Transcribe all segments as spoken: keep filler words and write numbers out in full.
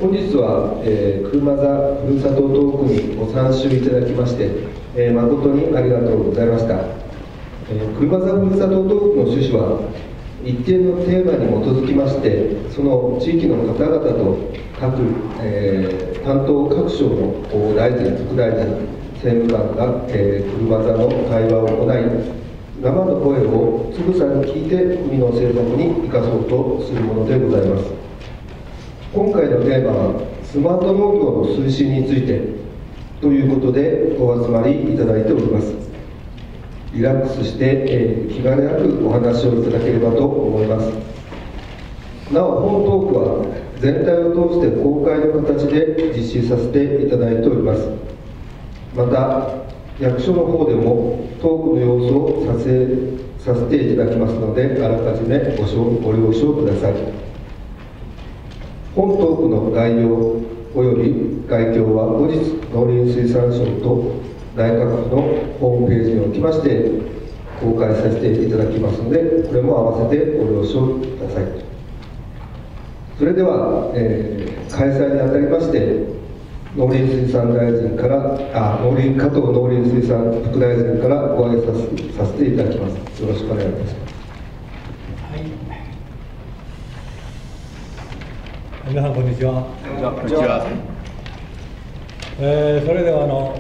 本日は、えー、車座ふるさとトークにご参集いただきまして、えー、誠にありがとうございました。えー、車座ふるさとトークの趣旨は、一定のテーマに基づきまして、その地域の方々と各、えー、担当各省の大臣、副大臣、政務官が、えー、車座の会話を行い、生の声をつぶさに聞いて国の政策に生かそうとするものでございます。今回のテーマはスマート農業の推進についてということでお集まりいただいております。リラックスして、えー、気兼ねなくお話をいただければと思います。なお本トークは全体を通して公開の形で実施させていただいております。また役所の方でもトークの様子を撮影させていただきますので、あらかじめごご了承ください。本トークの概要及び概況は後日農林水産省と内閣府のホームページにおきまして公開させていただきますので、これも合わせてご了承ください。それでは、えー、開催にあたりまして農林水産大臣からあ農林加藤農林水産副大臣からご挨拶させていただきます。よろしくお願いいたします。 皆さんこんにちは。 こんにちは。 えー、それではあの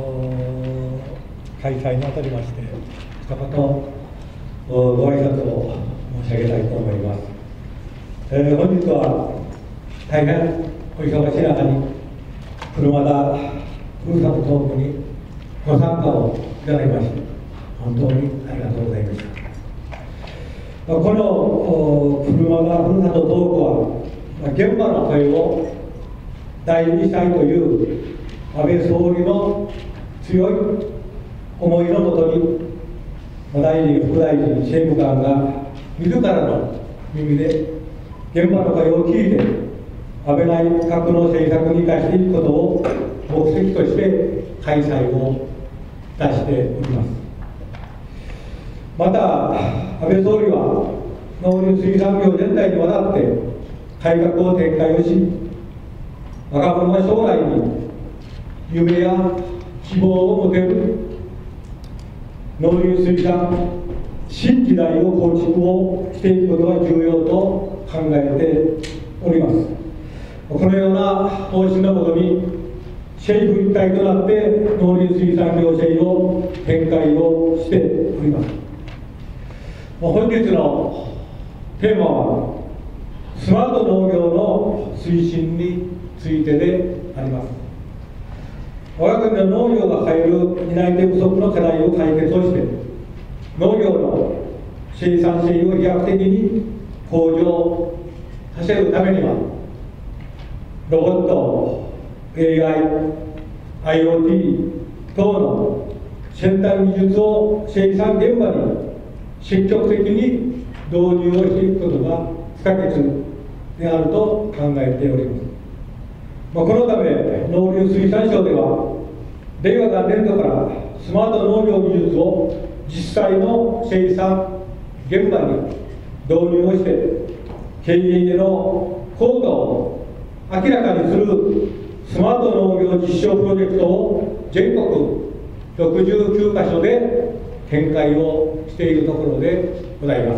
開催にあたりまして一言ご挨拶を申し上げたいと思います。えー、本日は大変お忙しい中に車田ふるさとトークにご参加をいただきまして本当にありがとうございました。この車田ふるさとトークは現場の声を大事にしたいという安倍総理の強い思いのもとに大臣、副大臣、政務官が自らの耳で現場の声を聞いて安倍内閣の政策に生かしていくことを目的として開催をいたしております。また安倍総理は農林水産業全体にわたって改革を展開をし、若者が将来に夢や希望を持てる農林水産新時代を構築をしていくことが重要と考えております。このような方針のもとに政府一体となって農林水産業制を展開をしております。本日のテーマはスマート農業の推進についてであります。我が国の農業が抱える担い手不足の課題を解決をして農業の生産性を飛躍的に向上させるためにはロボット、エーアイ、アイオーティー 等の先端技術を生産現場に積極的に導入をしていくことが不可欠であると考えております。まあ、このため農林水産省では令和元年度からスマート農業技術を実際の生産現場に導入をして経営への効果を明らかにするスマート農業実証プロジェクトを全国ろくじゅうきゅうかしょで展開をしているところでございます。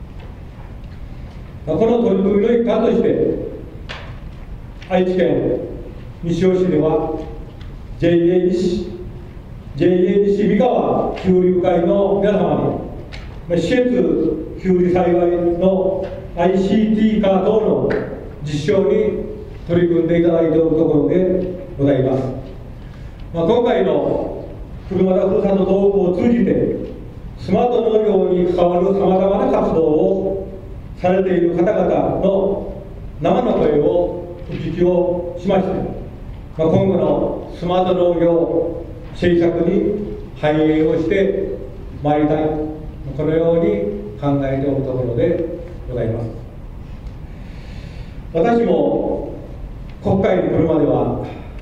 この取り組みの一環として愛知県西尾市では ジェイエー 西 ジェイエー 西三河きゅうり部会の皆様に施設きゅうり栽培の アイシーティー 化等の実証に取り組んでいただいているところでございます。まあ、今回の車田ふるさとトークを通じてスマート農業に関わるさまざまな活動をされている方々の生の声をお聞きをしまして、まあ、今後のスマート農業政策に反映をしてまいりたい、このように考えておるところでございます。私も国会に来るまでは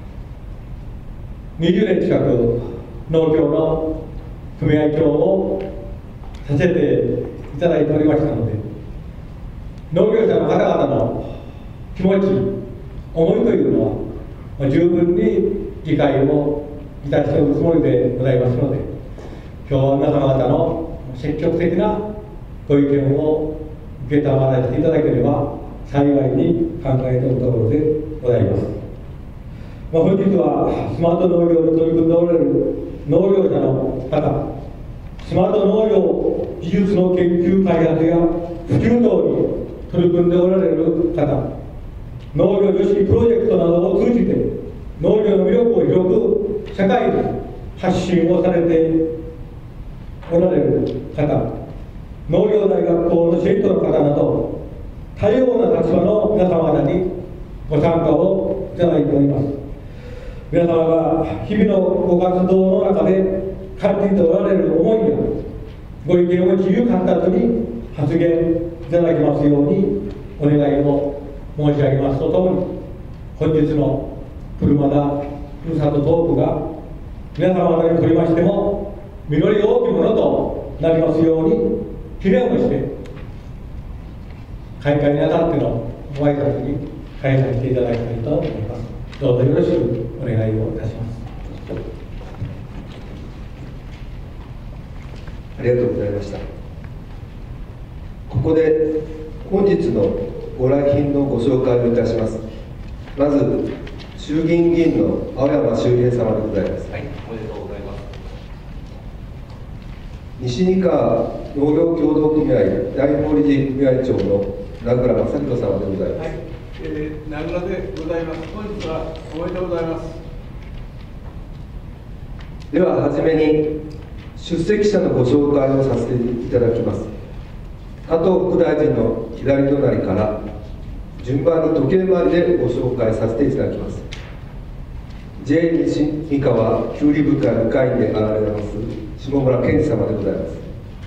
にじゅうねん近く農協の組合長をさせていただいておりましたので、農業者の方々の気持ち、 思いというのは、まあ、十分に理解をいたしておるつもりでございますので、今日は皆様方の積極的なご意見を受けたまわらせていただければ幸いに考えておるところでございます。まあ、本日はスマート農業に取り組んでおられる農業者の方、スマート農業技術の研究開発や普及等に取り組んでおられる方、農業女子プロジェクトなどを通じて農業の魅力を広く社会に発信をされておられる方、農業大学校の生徒の方など多様な立場の皆様方にご参加をいただいております。皆様が日々のご活動の中で感じておられる思いやご意見を自由簡単に発言いただきますようにお願いを申し上げますとともに、本日の車田ふるさとトークが皆様方にとりましても実り多きものとなりますように記念をして開会にあたってのご挨拶に開催していただきたいと思います。どうぞよろしくお願いをいたします。 ありがとうございました。ここで本日のご来賓のご紹介をいたします。まず衆議院議員の青山修平様でございます。 はい、おめでとうございます。 西三河農業協同組合代表理事組合長の名倉正弘様でございます。 はい、えー、名倉でございます。本日はおめでとうございます。 でははじめに出席者のご紹介をさせていただきます。加藤副大臣の左隣から順番に時計回りでご紹介させていただきます。 ジェイ 西三河きゅうり部会部会員であられます下村健二様でございます。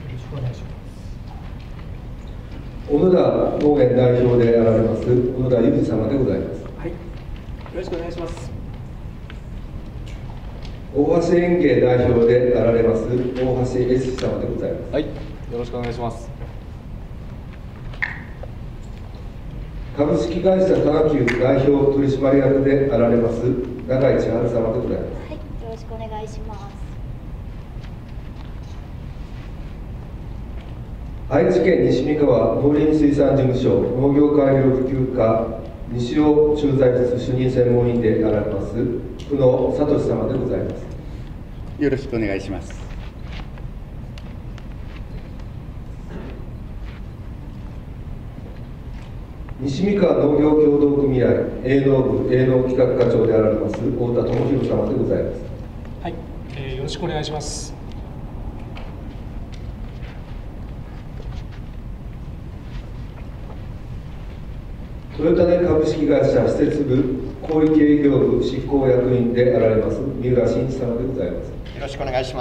小野田農園代表であられます小野田裕二様でございます。 はい、よろしくお願いします。 大橋園芸代表であられます大橋悦司様でございます。 はい、よろしくお願いします。 株式会社田中代表取締役であられます永井千春様でございます。 はい、よろしくお願いします。 愛知県西三河農林水産事務所農業改良普及課西尾駐在室主任専門員であられます久野聡様でございます。 よろしくお願いします。 西三河農業協同組合営農部営農企画課長であられます太田智弘様でございます。 はい、えー、よろしくお願いします。 トヨタネ株式会社施設部広域営業部執行役員であられます三浦真一様でございます。 よろしくお願いします。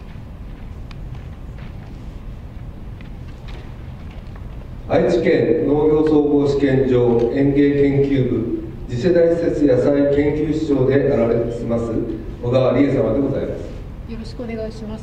愛知県農業総合試験場園芸研究部次世代施設野菜研究室長であられます小川理恵様でございます。 よろしくお願いします。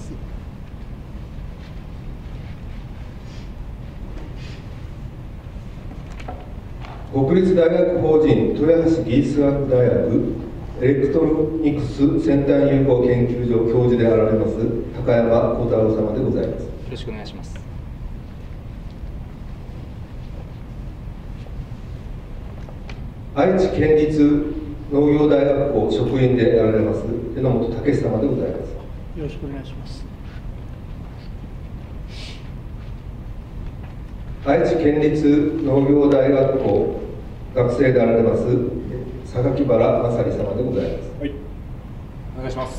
国立大学法人豊橋技術学大学エレクトロニクス先端有効研究所教授であられます高山幸太郎様でございます。よろしくお願いします。 愛知県立農業大学校職員であられます榎本武様でございます。 よろしくお願いします。 愛知県立農業大学校学生であられます榊原正里様でございます。 はい、お願いします。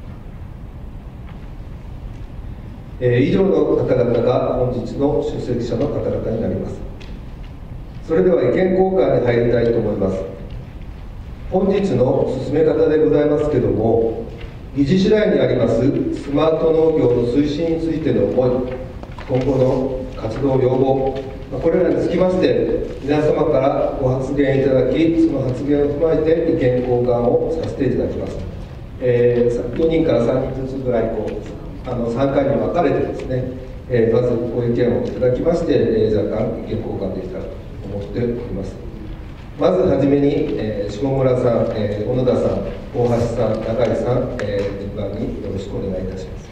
えー、以上の方々が本日の出席者の方々になります。それでは意見交換に入りたいと思います。本日の進め方でございますけども、議事次第にありますスマート農業の推進についての思い、今後の活動要望、これらにつきまして皆様からご発言いただき、その発言を踏まえて意見交換をさせていただきます。えー、よにんからさんにんずつぐらいこうあのさんかいに分かれてですね、えー、まずご意見をいただきまして、えー、若干意見交換できたらと思っております。 まずはじめに、えー、下村さん、えー、小野田さん、大橋さん、中井さん、えー、順番によろしくお願いいたします。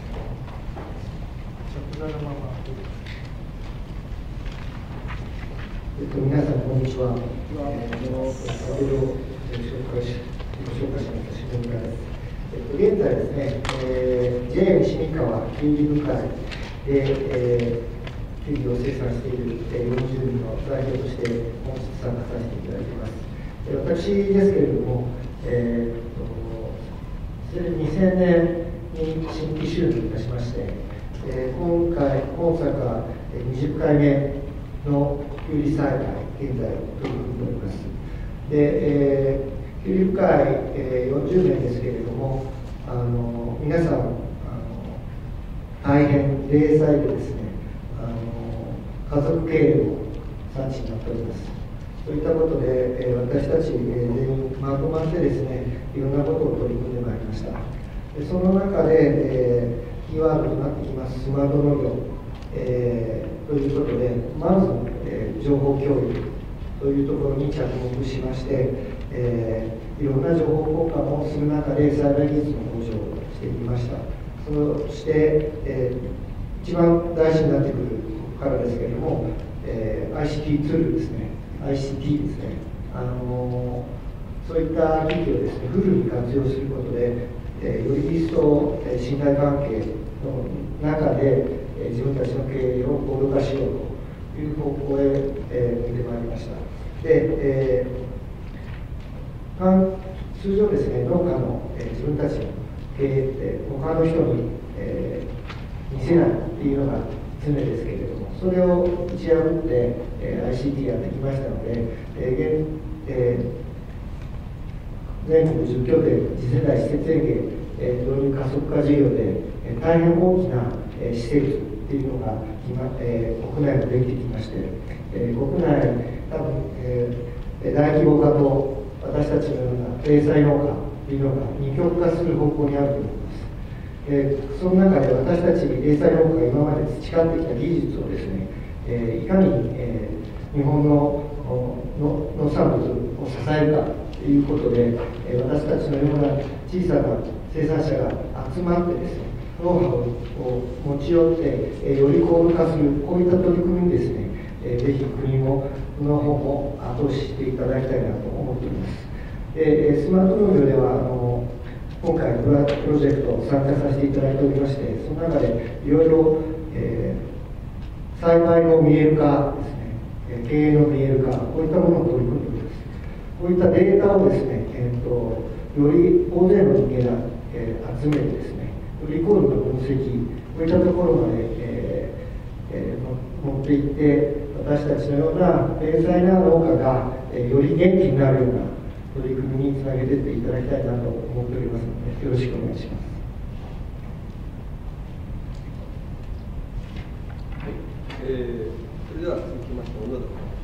えっと、皆さん、こんにちは。えー、先ほど紹介しご紹介しました下村です。えっと、現在ですね、えー、ジェーエム 市民川きゅうじ部会で、えー、きゅうじを生産している、えー、よんじゅうにんの代表として本日参加させていただいています。えー、私ですけれども、えー、とにせんねんに新規就任いたしまして、えー、今回、大阪にじゅっかいめのきゅうり栽培、現在取り組んでおります。で、えー、きゅうり部会、えー、よんじゅうねんですけれども、あの皆さんあの大変零細でですね、あの家族経営の産地になっております。そういったことで、えー、私たち、えー、全員まとまってですね、いろんなことを取り組んでまいりました。でその中で、えー、キーワードとなってきますスマート農業、えー、ということで、まず、えー、情報教育というところに着目しまして、えー、いろんな情報交換をする中で栽培技術の向上をしていきました。そして、えー、一番大事になってくるからですけれども、えー、アイシーティー ツールですね、アイシーティー ですね、あのー、そういった機器をですね、フルに活用することで、えー、より一層、えー、信頼関係の中で、えー、自分たちの経営を高度化しようという方向へ、えー、向いてまいりました。で、えー、通常ですね、農家の、えー、自分たちの経営って他の人に、えー、見せないっていうのが常ですけれども、それを打ち破って、えー、アイシーティー やってきましたので、えーえー全国じゅっ拠点次世代施設園芸、えー、導入加速化事業で、えー、大変大きな、えー、施設っていうのが今、えー、国内もできてきまして、えー、国内多分、えー、大規模化と私たちのような零細農家っていうのが二極化する方向にあると思います。えー、その中で私たち零細農家が今まで培ってきた技術をですね、えー、いかに、えー、日本の農産物を支えるかということで、えー、私たちのような小さな生産者が集まってですね、ノウハウを持ち寄って、えー、より高度化する、こういった取り組みにですね、えー、ぜひ国もの方も後押ししていただきたいなと思っております。でスマート農業ではあの今回プロジェクト参加させていただいておりまして、その中でいろいろ、えー、栽培の見える化ですね、経営の見える化、こういったものを取り組んでおります。こういったデータをですね、えー、とより大勢の人間が、えー、集めてですね、リコールの分析、こういったところまで、えーえー、持っていって、私たちのような零細な農家が、えー、より元気になるような取り組みにつなげていっていただきたいなと思っておりますので、よろしくお願いします。 はい、えー、それでは続きまして、小野田さん。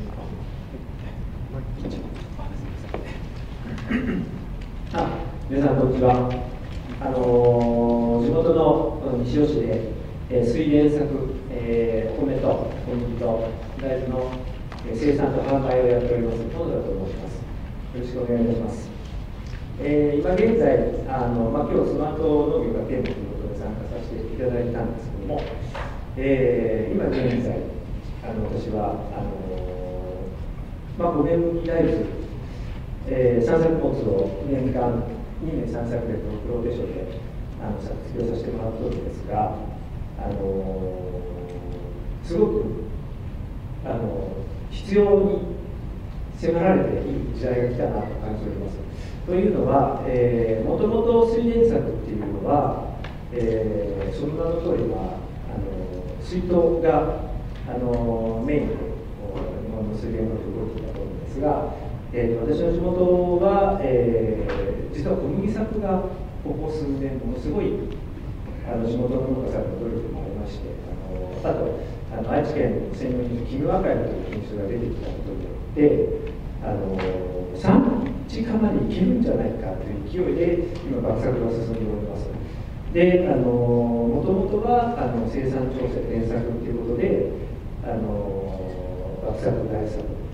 あ、皆さんこんにちは。あのー、地元の西尾市で、えー、水田作、えー、米と小麦と大豆の、えー、生産と販売をやっております小野田と申します。よろしくお願いいたします。えー、今現在、あのまあ、今日スマート農業がテーマということで参加させていただいたんですけども、えー、今現在、あの私はあのー、まあ、ごねん麦大豆、えー、さんさく物を年間にねんさんさくでプローテーションであの作付けをさせてもらっておるんですが、あのー、すごく、あのー、必要に迫られている時代が来たなと感じております。というのは、えー、もともと水田作っていうのは、えー、その名の通りはあの水筒があのメインで日本の水田の動きだと思うんですが、えー、私の地元は、えー、実は小麦作がここ数年ものすごいあの地元の農家さんの努力もありまして、あのあとあの愛知県の専用品種キヌアカイという品種が出てきたことによってあの産地化までいけるんじゃないかという勢いで今爆作が進んでおります。で、あのもともとはあの生産調整連作ということであの爆作大作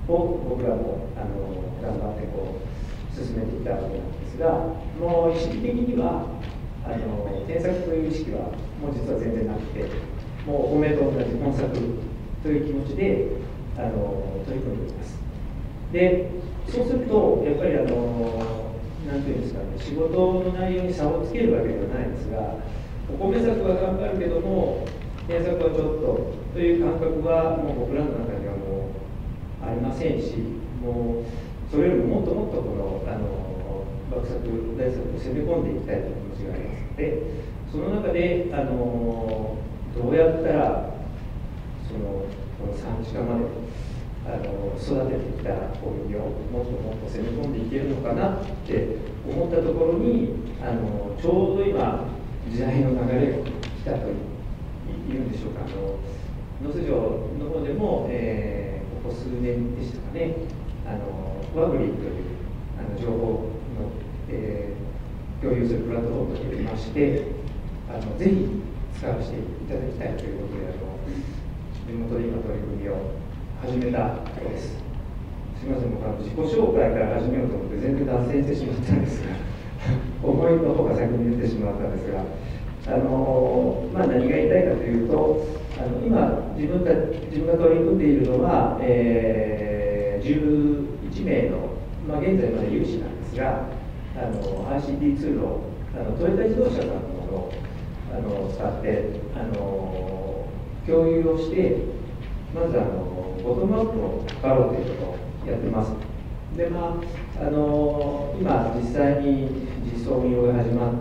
を僕らもあの頑張ってこう進めていったわけなんですが、もう意識的にはあの添削という意識はもう実は全然なくて、もうお米と同じ本作という気持ちであの取り組んでいます。で、そうするとやっぱりあのなんていうんですかね、仕事の内容に差をつけるわけではないんですが、お米作は頑張るけども添削はちょっとという感覚はもう僕らの中にはもうありませんし、もうそれよりももっともっとこのあの幕作大作を攻め込んでいきたいという気持ちがありますので、その中であのどうやったらそのこの産地化まであの育ててきた小麦をもっともっと攻め込んでいけるのかなって思ったところに、あのちょうど今時代の流れが来たというんでしょうか。あの農水省の方でも、えー、ここ数年でしたかね、あのワグリというあの情報の、えー、共有するプラットフォームを作りまして、あのぜひ使わせていただきたいということで、あの地元で今取り組みを始めたところです。すみません、僕は自己紹介から始めようと思って全然脱線してしまったんですが思いの方が先に出てしまったんですが、あのまあ、何が言いたいかというと、あの今自分た自分が取り組んでいるのは、えー、じゅういちめいの、まあ、現在まで有志なんですが、あの アイシーティー ツールをあのトヨタ自動車のものをあの使ってあの共有をして、まずあのボトムアップを図ろうということをやってます。で、まあ、あの今実際に実装運用が始まって、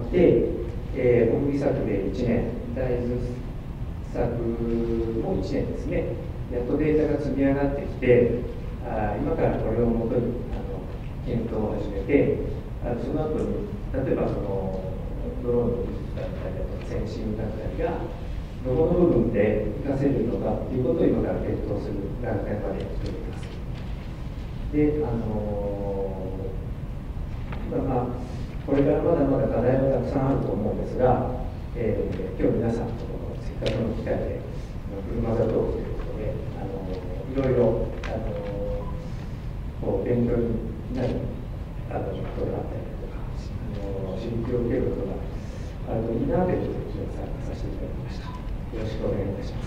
えー、小麦作でいちねん、大豆作もいちねんですね、やっとデータが積み上がってきて、あ今からこれをもとにあの検討を始めて、あのその後に例えばそのドローンの技術だったりだとかセンシングだったりがどこの部分で活かせるのかということを今から検討する段階まで来ております。で、あのー、まあ、これからまだまだ課題はたくさんあると思うんですが、えー、今日皆さんとこのせっかくの機会で車座トークということで、あのー、いろいろ、あのー、こう勉強になるあのことがあったりとか、あのー、刺激を受けることがあるといいなということで参加させていただきました。よろしくお願いいたします。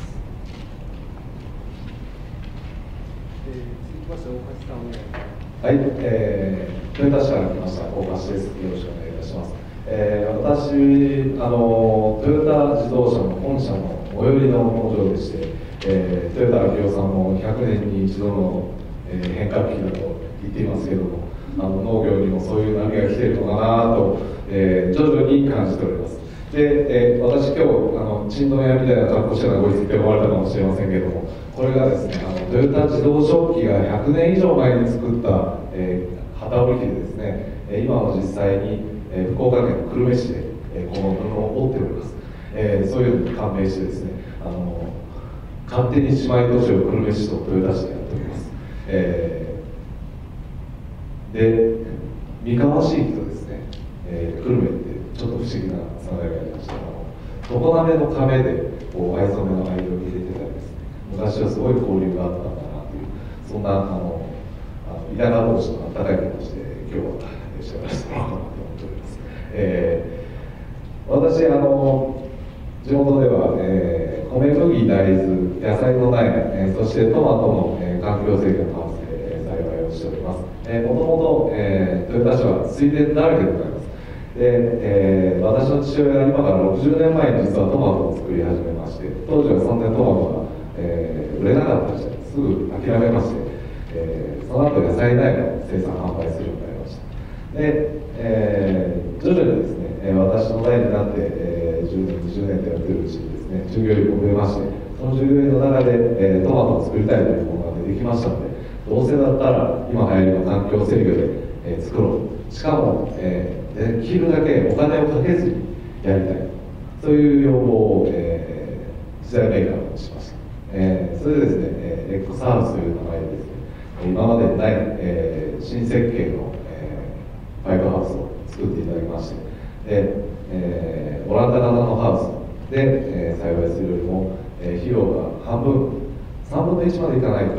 えー、続きまして大橋さんお願いします。 はい、えー、トヨタ市から来ました大橋です。よろしくお願いいたします。えー、私あのトヨタ自動車の本社の最寄りの工場でして、えー、トヨタ明夫さんもひゃくねんに一度の、えー、変革期だと言っていますけども、あの農業にもそういう波が来ているのかなと、えー、徐々に感じております。で、えー、私今日あのチンドン屋みたいな格好してるのが追いついて思われたかもしれませんけども、これがですね、あのトヨタ自動食器がひゃくねん以上前に作った、えー、旗織り機でですね、今も実際に、えー、福岡県の久留米市で、えー、この布を織っております。えー、そういうのに感銘してですね、あの勝手に姉妹都市を久留米市とトヨタ市でやっております。えー、で、三河地域とですね、えー、久留米ってちょっと不思議なつながりがありました。常滑の亀でこう藍染めの藍を入れてたりですね、昔はすごい交流があったんだなという、そんなあの田舎同士の温かい気持ちで今日はしゃべらせてもらおうかなと思っております。えー、私あの地元では、えー、米麦、大豆、野菜の苗、えー、そしてトマトの、えー、環境制御のハウスで、えー、栽培をしております。えー、もともと、えー、トヨタ市は水田だらけでございます。で、えー、私の父親が今からろくじゅうねんまえに実はトマトを作り始めまして、当時はそんなにトマトが、えー、売れなかった時代すぐ諦めまして、えー、その後野菜苗の生産販売するようになりました。で、えー、徐々にですね、えー、私の代になって、えー、じゅうねん、にじゅうねんとやってるうちにですね、従業員も増えまして、その従業員の中で、えー、トマトを作りたいというものが出てきましたので、どうせだったら今流行りの環境制御で、えー、作ろう。しかも、えーできるだけお金をかけずにやりたい、そういう要望を、えー、時代メーカーにしました。えー、それでですね、えー、エックスハウスという名前でですね、今までにない、えー、新設計の、えー、ファイブハウスを作っていただきまして、で、えー、オランダ型のハウスで、えー、栽培するよりも、えー、費用が半分、さんぶんのいちまでいかないくらいの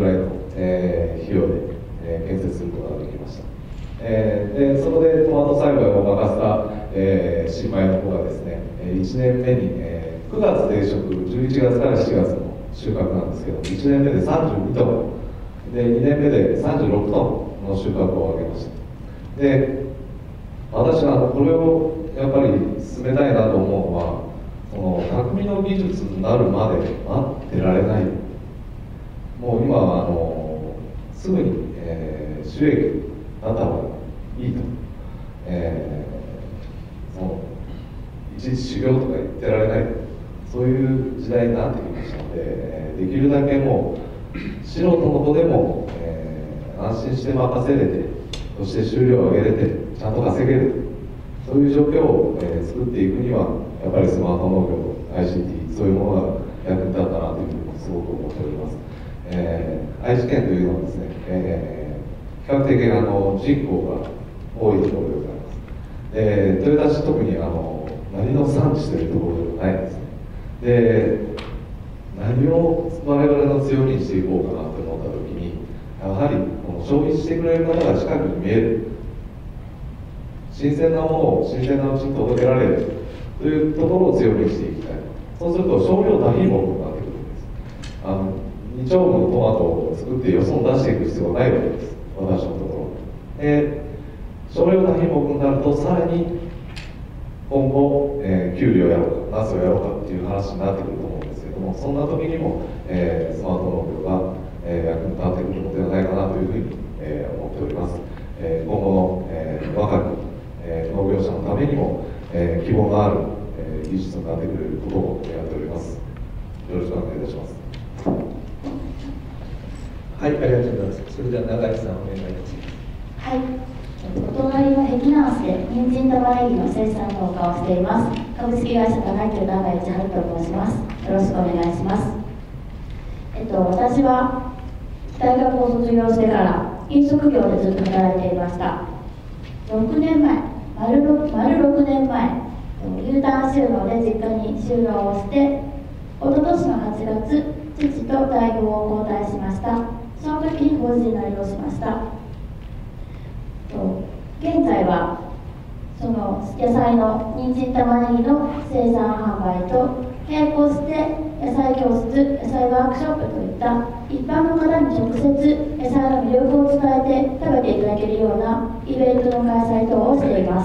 えー、費用で、えー、建設することができました。えー、でそこでトマト栽培を任せた、えー、新米の子がですね、いちねんめに、えー、くがつ定食、じゅういちがつからしちがつの収穫なんですけど、いちねんめでさんじゅうにトン、でにねんめでさんじゅうろくトンの収穫を上げました。で私はこれをやっぱり進めたいなと思うのは、その匠の技術になるまで待ってられない。もう今はあのすぐに、えー、収益になった方がいいと、えー、そのいちいち修行とか言ってられない、そういう時代になってきましたので、えー、できるだけもう素人の子でも、えー、安心して任せれて、そして収量を上げれてちゃんと稼げる、そういう状況を、えー、作っていくにはやっぱりスマート農業、 アイシーティー、そういうものが役に立ったなというふうにすごく思っております。えー、愛知県というのはですね、えー、比較的あの人口が多いところでございます。で豊田市、特にあの何の産地というところではないんですね。で何を我々の強みにしていこうかなと思った時に、やはりこの消費してくれる方が近くに見える、新鮮なものを新鮮なうちに届けられるというところを強みにしていきたい。そうすると少量多品目になってくるんです。あのに丁目のトマトを作ってよそに出していく必要がないわけです、私のところ。で少量多品目になると、さらに今後、えー、キュウリをやろうかナスをやろうかっていう話になってくると思うんですけども、そんな時にも、えー、スマート農業が、えー、役に立ってくるのではないかなというふうに、えー、思っております。えー、今後の、えー、若く、えー、農業者のためにも、えー、希望のある、えー、技術になってくれることを願っております。よろしくお願いいたします。 はい、ありがとうございます。それでは永井さん、お願いいたします。 はい、お隣の碧南市で人参玉ねぎの生産農家をしています株式会社長井という永井千春と申します。よろしくお願いします。えっと私は大学を卒業してから飲食業でずっと働いていました。ろくねんまえ、丸 6, 丸ろくねんまえ U ターン収納で実家に収納をして、一昨年のはちがつ父と代表を交代しました。その時に法人なりをしました。現在はその野菜の人参玉ねぎの生産販売と並行して野菜教室、野菜ワークショップといった一般の方に直接野菜の魅力を伝えて食べていただけるようなイベントの開催等をしています。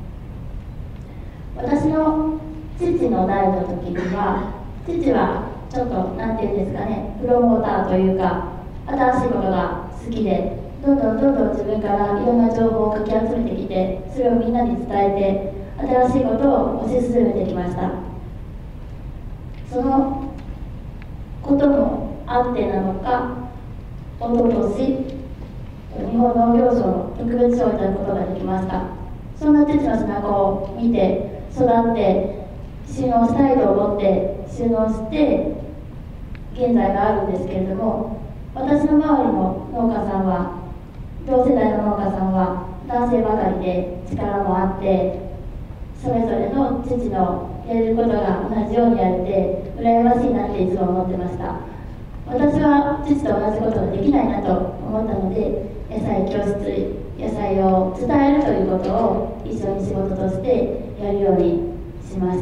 私の父の代の時には、父はちょっと何て言うんですかね、プロモーターというか新しいことが好きで、どんどんどんどん自分からいろんな情報をかき集めてきて、それをみんなに伝えて新しいことを推し進めてきました。そのこともあってなのか、おととし日本農業賞の特別賞をいただくことができました。そんな父の背中を見て育って収納したいと思って収納して現在があるんですけれども、私の周りの農家さんは、同世代の農家さんは男性ばかりで力もあって、それぞれの父のやれることが同じようにやれて羨ましいなっていつも思ってました。私は父と同じことができないなと思ったので、野菜教室、野菜を伝えるということを一緒に仕事としてやるようにしました。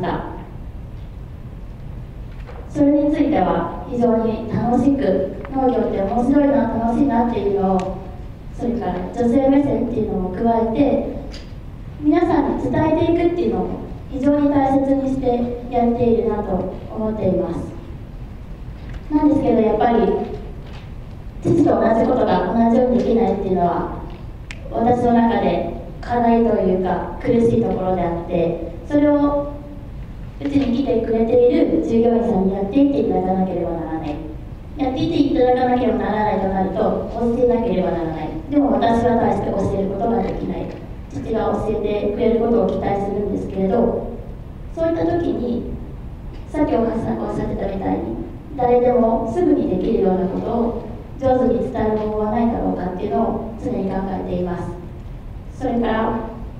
それについては非常に楽しく、農業って面白いな、楽しいなっていうのを、それから女性目線っていうのも加えて皆さんに伝えていくっていうのを非常に大切にしてやっているなと思っています。なんですけど、やっぱり父と同じことが同じようにできないっていうのは私の中で課題というか苦しいところであって、それをうちに来てくれている従業員さんにやっていっていただかなければならない、やっていっていただかなければならないとなると教えなければならない。でも私は大して教えることができない。父が教えてくれることを期待するんですけれど、そういった時にさっきおっしゃってたみたいに誰でもすぐにできるようなことを上手に伝える方法はないだろうかっていうのを常に考えています。それから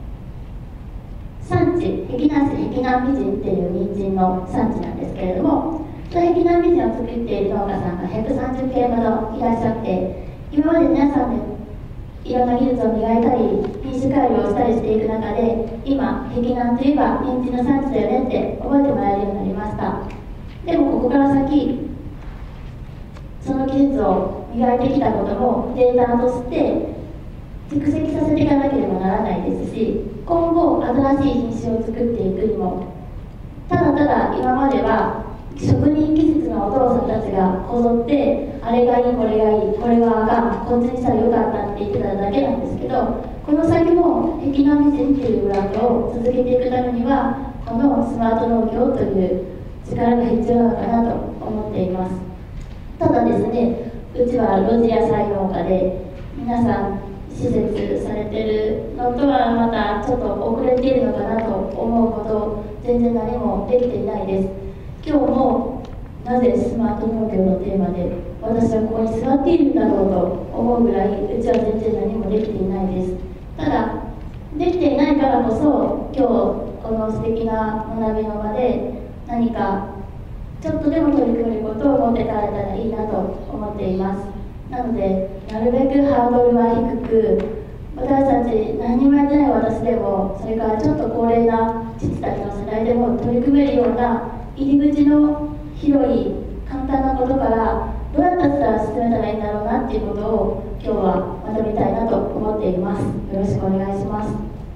産地、碧南市碧南美人っていう人参の産地なんですけれども、その碧南美人を作っている農家さんがひゃくさんじゅっけいほどいらっしゃって、 今まで皆さんでいろんな技術を磨いたり品種改良をしたりしていく中で、今碧南といえば人参の産地だよねって覚えてもらえるようになりました。でもここから先、その技術を磨いてきたこともデータとして蓄積させていかなければならないですし、今後新しい品種を作っていくにも、ただただ今までは職人技術のお父さんたちがこぞってあれがいいこれがいいこれはあかんこっちにしたらよかったって言ってただけなんですけど、この先も碧南美人っていうブランドを続けていくためにはこのスマート農業という力が必要なのかなと思っています。ただですね、うちは露地野菜農家で皆さん施設されてるのとはまたちょっと遅れているのかなと思うほど全然何もできていないです。今日もなぜスマート農業のテーマで私はここに座っているんだろうと思うぐらい、うちは全然何もできていないです。ただできていないからこそ今日この素敵な学びの場で何かちょっとでも取り組めることを持って帰れたらいいなと思っています。なのでなるべくハードルは低く、私たち何もやってない私でも、それからちょっと高齢な父たちの世代でも取り組めるような入り口の広い簡単なことからどうやったら進めたらいいんだろうなっていうことを今日は学びたいなと思っています。よろしくお願いします。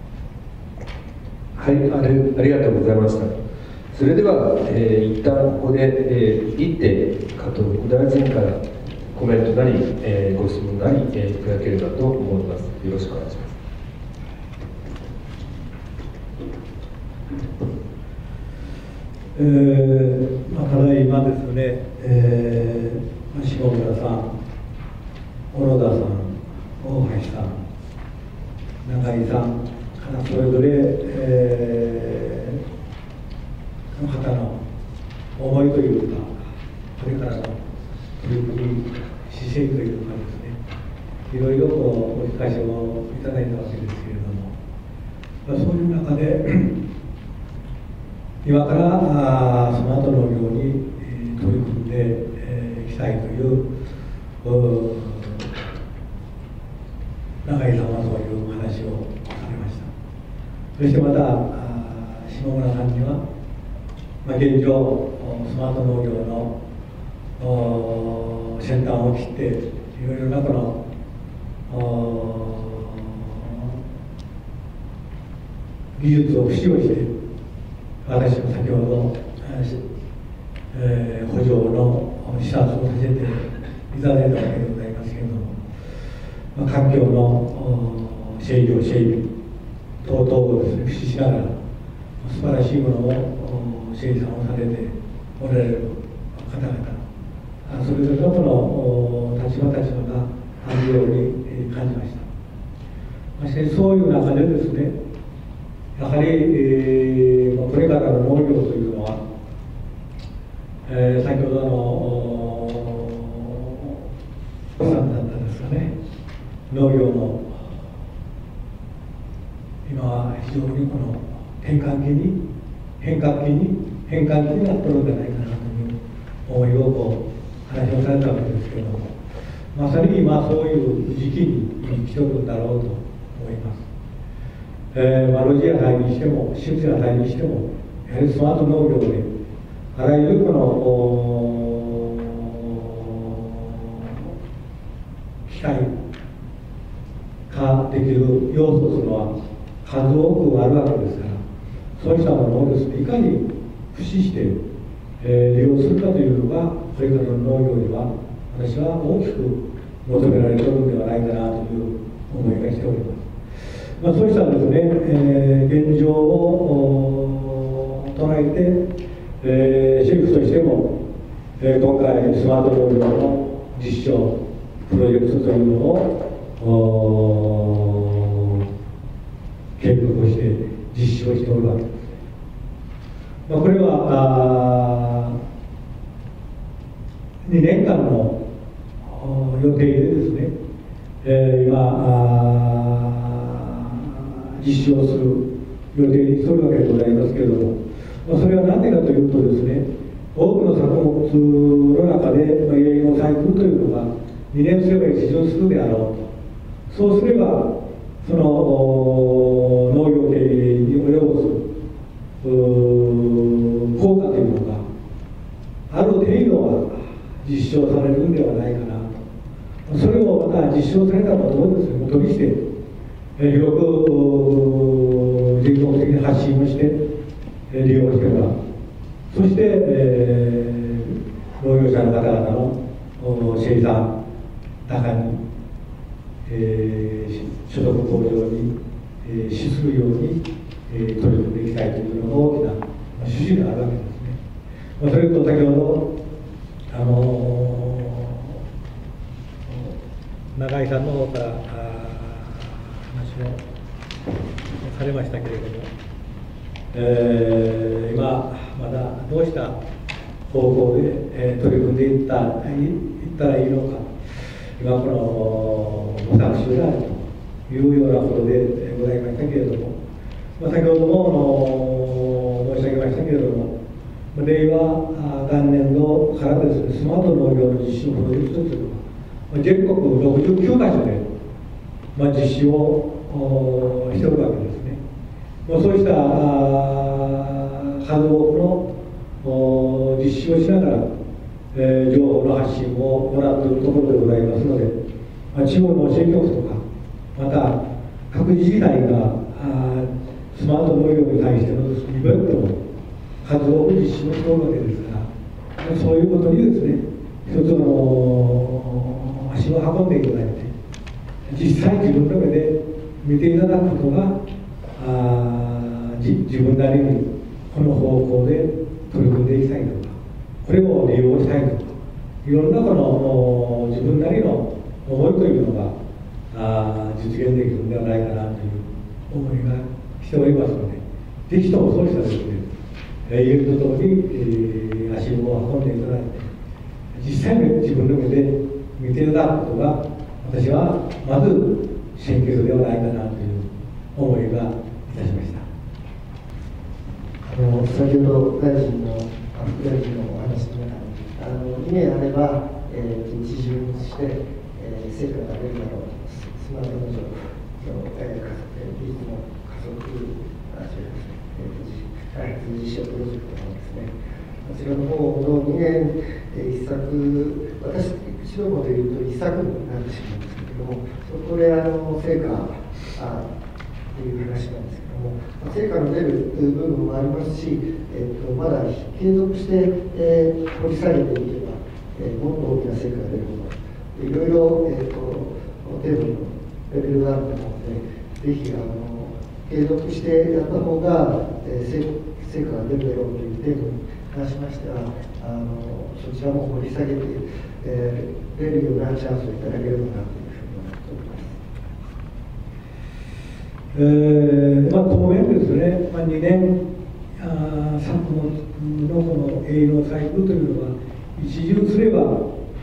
はい、あれありがとうございました。それでは、えー、一旦ここで、えー、一手加藤副大臣からコメントなり、えー、ご質問なり、えー、いただければと思います。よろしくお願いします。 えーまあ、ただいまですね、えー、下村さん、小野田さん、大橋さん、永井さんからそれぞれ、えー、その方の思いというか、これからの取り組み、姿勢というかですね、いろいろこうお聞かせをいただいたわけですけれども、まあ、そういう中で、今からあスマート農業に、えー、取り組んでい、えー、きたいという永井さんはそういう話をされました。そしてまた下村さんには、まあ、現状スマート農業の先端を切っていろいろなこの技術を使用して私も先ほど、えー、補助の視察をさせていただいたわけでございますけれども、まあ、環境の整備整備等々をですね駆使しながら素晴らしいものを生産をされておられる方々、それぞれのこの立場立場があるように感じました。しかしそういう中でですね、やはり、えー、これからの農業というのは、えー、先ほどのおさんだったんですかね、農業の今は非常にこの変換期に変革期に変換期になっているんじゃないかなという思いをこう話をされたわけですけれども、まさに今そういう時期に来ておるんだろうと思います。えーまあ、露地野菜にしても、施設野菜にしても、やはりスマート農業で、あらゆるこの機械化できる要素というのは数多くあるわけですから、そうしたものをですね、いかに駆使して、えー、利用するかというのが、これからの農業には、私は大きく求められているのではないかなという思いがしております。まあ、そうしたですね、えー、現状を捉えて、えー、シェフとしても、えー、今回スマート農業の実証プロジェクトというのを計画をして実施をしておるわけです。まあ、これはにねんかんの予定でですね、えー、今実施をする予定にしておるわけでございますけれども、まあ、それは何でかというとですね、多くの作物の中で、まあ、栄養サイクルというのがにねんすれば市場するであろうと。そうすればその農業経営に及ぼす効果というのがある程度は実証されるんではないかなと。それをまた実証されたことをですね、元にして、えー、広く全国的に発信をして、えー、利用してもらう。そして、えー、農業者の方々の生産高に、えー、所得向上に、えー、資するように、えー、取り組んでいきたいというのが大きな趣旨があるわけですね。まあ、それと先ほど、あのー、永井さんの方から話をされましたけれども、えー、今まだどうした方向で、えー、取り組んでいったいったらいいのか、今この模索中であるというようなことでございましたけれども、まあ、先ほども申し上げましたけれども、令和元年度からですね、スマート農業の実施のプロジェクトというのは、全国ろくじゅうきゅうかしょで、まあ、実施をしておるわけですね。まあ、そうした数多くの実施をしながら、えー、情報の発信を行っているところでございますので、まあ、地方の支援局とか、また各自治体がスマート農業に対してのイベントを数多く実施をしておるわけですから、そういうことにですね、一つの足を運んでいただいて、実際自分の目で見ていただくことが、あ自分なりにこの方向で取り組んでいきたいとか、これを利用したいとか、いろんなこの自分なりの思いというのがあ実現できるのではないかなという思いがしておりますので、ぜひともそうしたですね、えー、言うとともに、えー、足を運んでいただいて、実際に自分の目で見ていただくことが、私はまず先決ではないかなという思いがいたしました。 あの先ほど大臣の副大臣のお話の中に、あのにねんあれば、えー、一巡して、えー、成果が出るだろう、スマート農業の、えー、技術の加速、あ違いますね、えー、開発実証プロジェクトのですね、こちらの方のにねん、えー、一作、私、一度もでいうと一作になってしまうんですけれども、そこであの成果あという話なんですけども、成果の出る部分もありますし、えー、とまだ継続して、えー、掘り下げていけば、えー、もっと大きな成果が出るもの、いろいろ、えー、とテーマのレベルがあると思うので、ぜひあの継続してやった方が、えー、成果が出るだろうというテーマに関しましては、あのそちらも掘り下げて、えー、出るようなチャンスをいただければなというふうに思っております。 えーまあ、当面ですね、まあ、にねんあ昨年のこの営業サイクルというのは、一巡すれば、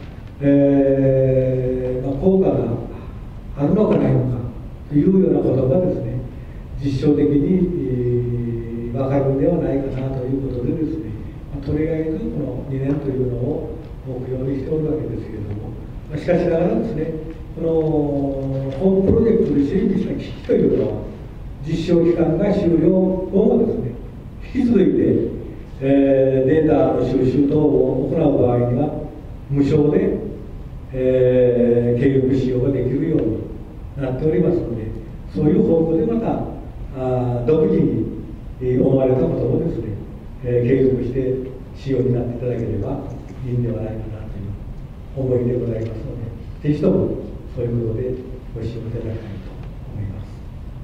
えーまあ、効果があるのかないのかというようなことがですね、実証的に、えー、分かるんではないかなということでですね、まあ、とりあえずこのにねんというのを目標にしておるわけですけれども、まあ、しかしながらですね、この本プロジェクトで整備した機器というのは、実証期間が終了後もですね、引き続いて、えー、データの収集等を行う場合には、無償で、えー、継続使用ができるようになっておりますので、そういう方向でまた、あ独自に、えー、思われたことをですね、えー、継続して使用になっていただければいいんではないかなという思いでございますので、ぜひともそういうことでご使用いただきたいと思います。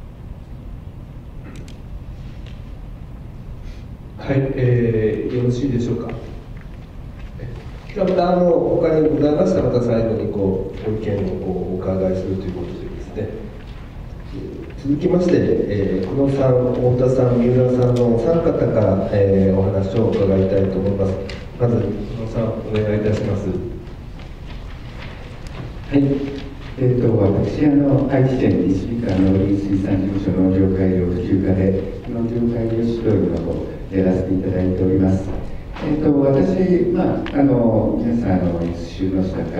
はい、えー、よろしいでしょうか。じゃあまたあの他にございましたら、また最後にこうご意見をこうお伺いするということでですね。続きまして、えー、久野さん、太田さん、三浦さんのお三方から、えー、お話を伺いたいと思います。まず久野さん、お願いいたします。 はい、えー、と私あの、愛知県西三河農林水産事務所農業改良普及課で農業改良指導員の方をやらせていただいております。えー、と私、まあ、あの皆さんあの実習の下から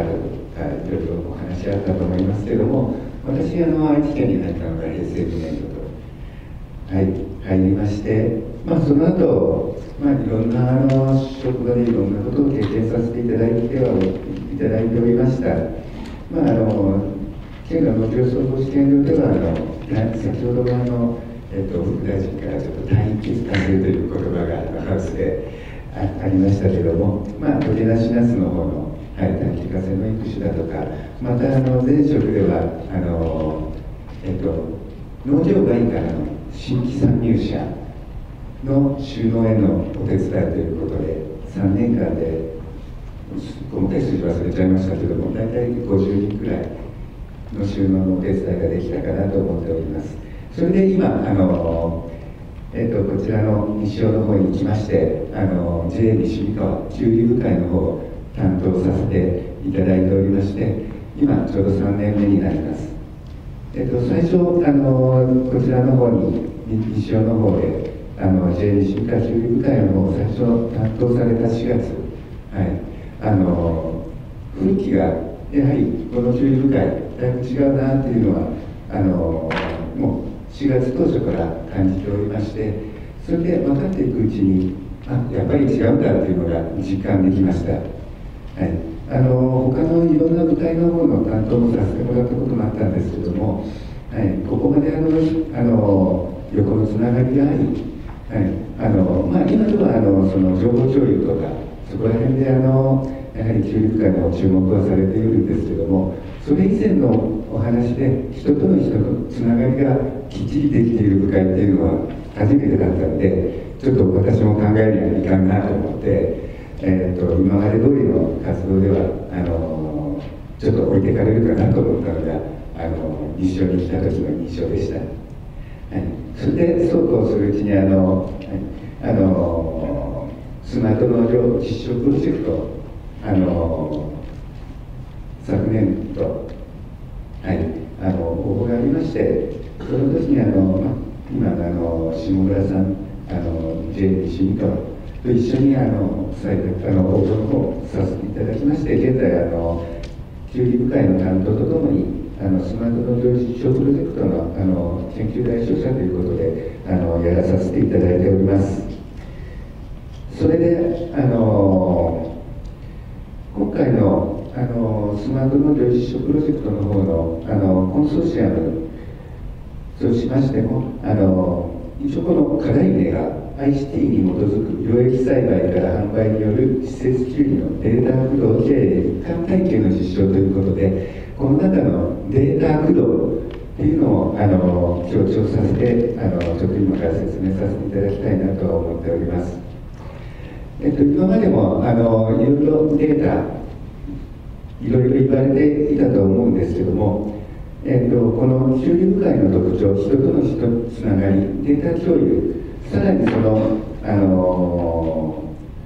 かいろいろお話あったと思いますけれども、私あの愛知県に入ったのが平成にねん度と、はい、入りまして、まあ、その後、まあいろんなあの職場でいろんなことを経験させていただいてはいただいておりました。まああの県の農業総合試験場ではあの先ほどあのえっと副大臣からちょっと単一化するという言葉がハウスであありましたけれども、まあ、鶏なしナスの方の、はい、短期化成の育種だとか、またあの前職ではあの、えっと、農業外からの新規参入者の就農へのお手伝いということで、さんねんかんで、細かい数字忘れちゃいましたけども、大体ごじゅうにんくらいの就農のお手伝いができたかなと思っております。それで今、あのえっと、こちらの西尾の方に来まして、あの ジェイエー 西三河中流部会の方を担当させていただいておりまして、今ちょうどさんねんめになります。えっと、最初あのこちらの方に西尾の方であの ジェイエー 西三河中流部会の方を最初担当されたしがつ、はい、あの雰囲気がやはりこの中流部会だいぶ違うなっていうのはあのもうしがつ当初から感じておりまして、それで分かっていくうちに、あ、やっぱり違うんだっていうのが実感できました。はい、あの他のいろんな部会の方の担当もさせてもらったこともあったんですけども、はい、ここまであのあの横のつながりがあり、はい、あのまあ、今ではあのその情報共有とかそこら辺であのやはり中流部会も注目はされているんですけども、それ以前のお話で人との人のつながりがきっちりできている部会っていうのは初めてだったので、ちょっと私も考えるにはいかんなと思って、えー、と今まで通りの活動ではあのちょっと置いてかれるかなと思ったのがあの西尾に来た時の印象でした。はい、それでそうこうするうちにあの、あのスマート農業実証プロジェクトあの昨年と、はい、あの応募がありまして、その時にあの今のあの下村さん、あの ジェイエー 西三河と一緒にあの再あの応募の方をさせていただきまして、現在あの中流部会の担当とともにあのスマート農業実証プロジェクトのあの研究対象者ということであのやらさせていただいております。それであの今回のあのスマート農業実証プロジェクトの方のあのコンソーシアムとしましても、あの一応この課題名が アイシーティー に基づく領域栽培から販売による施設給与のデータ駆動経営一貫体系の実証ということで、この中のデータ駆動っていうのをあの強調させてあのちょっと今から説明させていただきたいなと思っております。えっと、今までもあのいろいろデータいろいろ言われていたと思うんですけども、えっと、この中流部会の特徴、人との人つながり、データ共有、さらにその、あの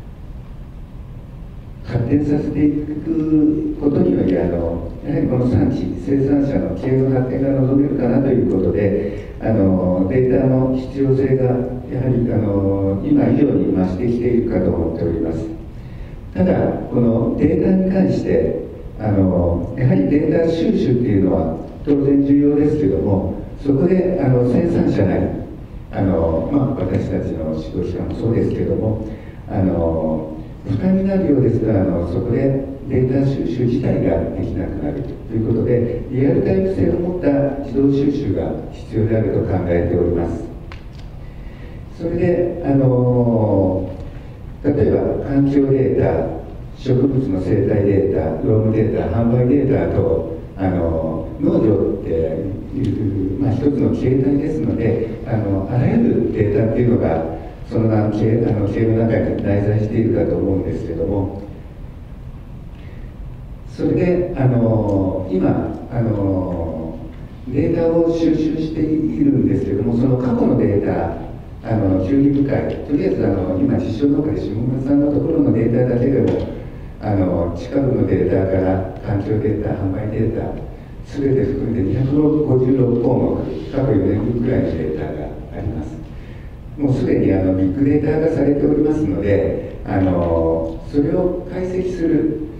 ー、発展させていくことによりあのやはりこの産地、生産者の経営の発展が望めるかなということで、あのデータの必要性がやはりあの今以上に増してきているかと思っております。ただ、このデータに関してあのやはりデータ収集っていうのは当然重要ですけども、そこであの生産者なりあの、まあ、私たちの指導者もそうですけども、あの負担になるようですから、あのそこでデータ収集自体ができなくなるということで、リアルタイム性を持った自動収集が必要であると考えております。それであの例えば環境データ、植物の生態データ、労務データ、販売データとあの農業っていう、まあ、一つの形態ですので、あのあらゆるデータっていうのがその経あの経営の中に内在しているかと思うんですけども、それであの今あのデータを収集しているんですけども、その過去のデータ、あの注意深い、とりあえずあの今実証農家で下村さんのところのデータだけでもあの近くのデータから環境データ、販売データすべて含めてにひゃくごじゅうろくこうもく、過去よねんぶんくらいのデータがあります。もうすでにあのビッグデータ化されておりますので、あのそれを解析するあ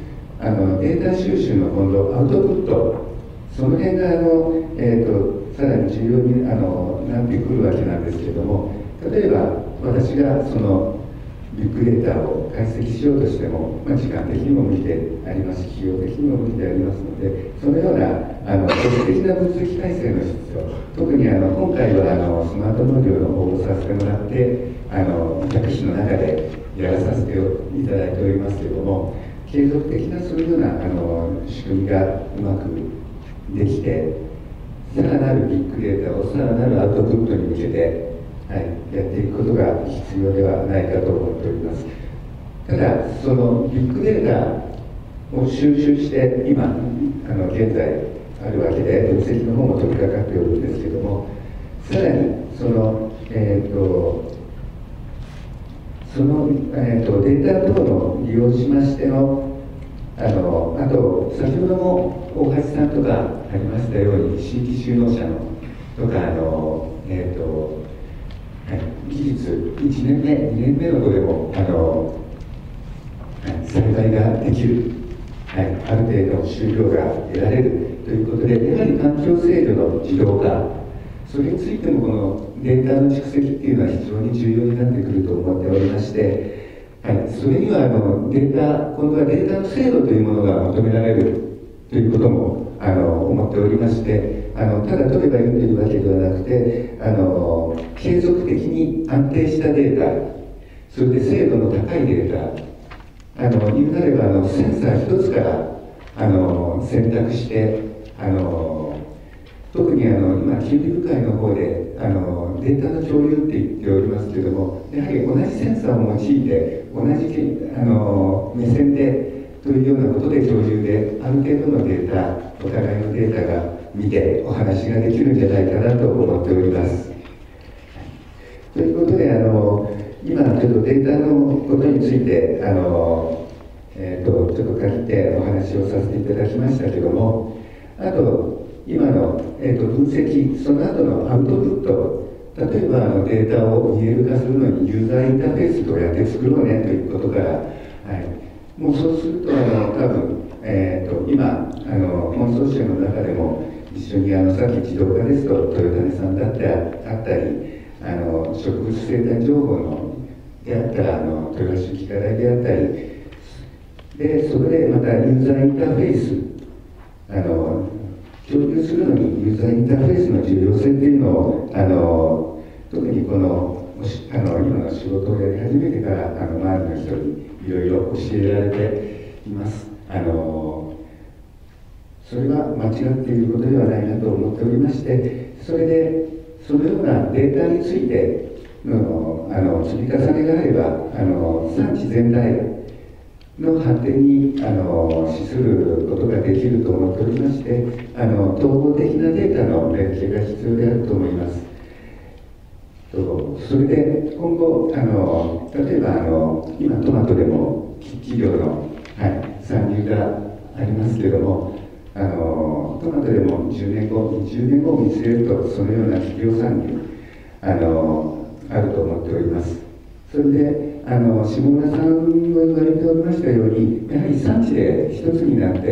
あのデータ収集の今度アウトプット、その辺があの、えー、とさらに重要にあのなってくるわけなんですけれども、例えば私がそのビッグデータを解析しようとしても、まあ、時間的にも無理でありますし、費用的にも無理でありますので、そのようなあの組織的な分析体制の必要、特にあの今回はあのスマート農業の応募させてもらって、あの学費の中でやらさせていただいておりますけれども、継続的なそういうようなあの仕組みがうまくできて、さらなるビッグデータをさらなるアウトプットに向けて、はい、やっていくことが必要ではないかと思っております。ただ、そのビッグデータを収集して、今、あの現在あるわけで、分析の方も取り掛かっておるんですけども、さらに、その、えっと、その、えー、とデータ等の利用しましての、あのあと、先ほども大橋さんとかありましたように、新規就農者のとか、あのえーとはい、技術、いちねんめ、にねんめのとでもあの、はい、栽培ができる、はい、ある程度の収量が得られるということで、やはり環境制御の自動化、それについてもこのデータの蓄積っていうのは非常に重要になってくると思っておりまして、はい、それにはあのデータ、今度はデータの精度というものが求められるということもあの思っておりまして、あのただ取ればいいというわけではなくて、あの継続的に安定したデータ、それで精度の高いデータ、あの言うなればあのセンサー一つからあの選択して、あの特にあの今、キュービ部会の方であのデータの共有って言っておりますけれども、やはり同じセンサーを用いて、同じあの目線でというようなことで共有で、ある程度のデータ、お互いのデータが見て、お話ができるんじゃないかなと思っております。ということで、あの今、ちょっとデータのことについて、あのえー、とちょっと限ってお話をさせていただきましたけども、あと、今の、えー、と分析、その後のアウトプット、例えばあのデータを見える化するのにユーザーインターフェースどうやって作ろうねということから、はい、もうそうすると、あの多分、えー、と今あの、コンソーシアムの中でも一緒にあのさっき自動化ですと、トヨタネさんだってあったり、あの植物生態情報のであったら、あの豊橋機械台であったり、でそれでまたユーザーインターフェース、あの共有するのにユーザーインターフェースの重要性っていうのを、あの特にこのあの今の仕事をやり始めてからあの周りの人にいろいろ教えられています。あのそれは間違っていることではないなと思っておりまして、それでそのようなデータについてのあの積み重ねがあれば、あの産地全体の発展にあの資することができると思っておりまして、あの統合的なデータの連携が必要であると思います。それで今後、あの例えばあの今トマトでも肥料の、はい、参入がありますけれども、あのトマトでもじゅうねんご、じゅうねんごを見据えると、そのような肥料参入あのあると思っております。それであの下村さんも言われておりましたように、やはり産地で一つになって、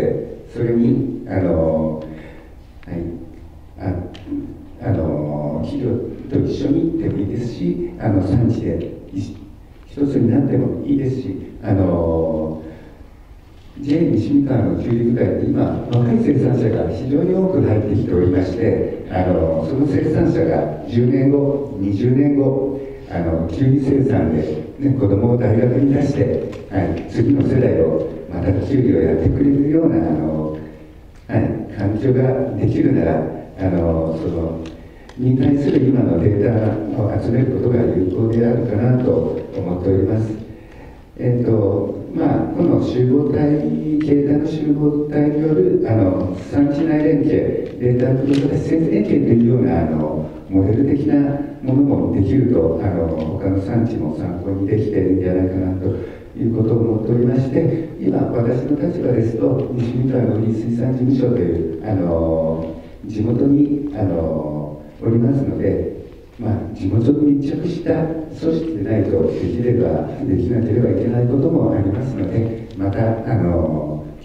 それにあの、はい、ああの企業と一緒にでもいいですし、あの産地で一つになってもいいですし、あの ジェイ 西三河のキュウリ部会で今、若い生産者が非常に多く入ってきておりまして、あのその生産者がじゅうねんご、にじゅうねんご、あのキュウリ生産で、ね、子供を大学に出して、はい、次の世代をまたキュウリをやってくれるようなあの、はい、環境ができるなら、あのそのに対する今のデータを集めることが有効であるかなと思っております。えっとまあ、この集合体、データの集合体によるあの産地内連携、データと施設連携というようなあのモデル的なものもできると、あの他の産地も参考にできているんじゃないかなということを思っておりまして、今、私の立場ですと、西三河農林水産事務所というあの地元にあのおりますので、まあ、地元に密着した組織でないとできればできなければいけないこともありますので、またあの機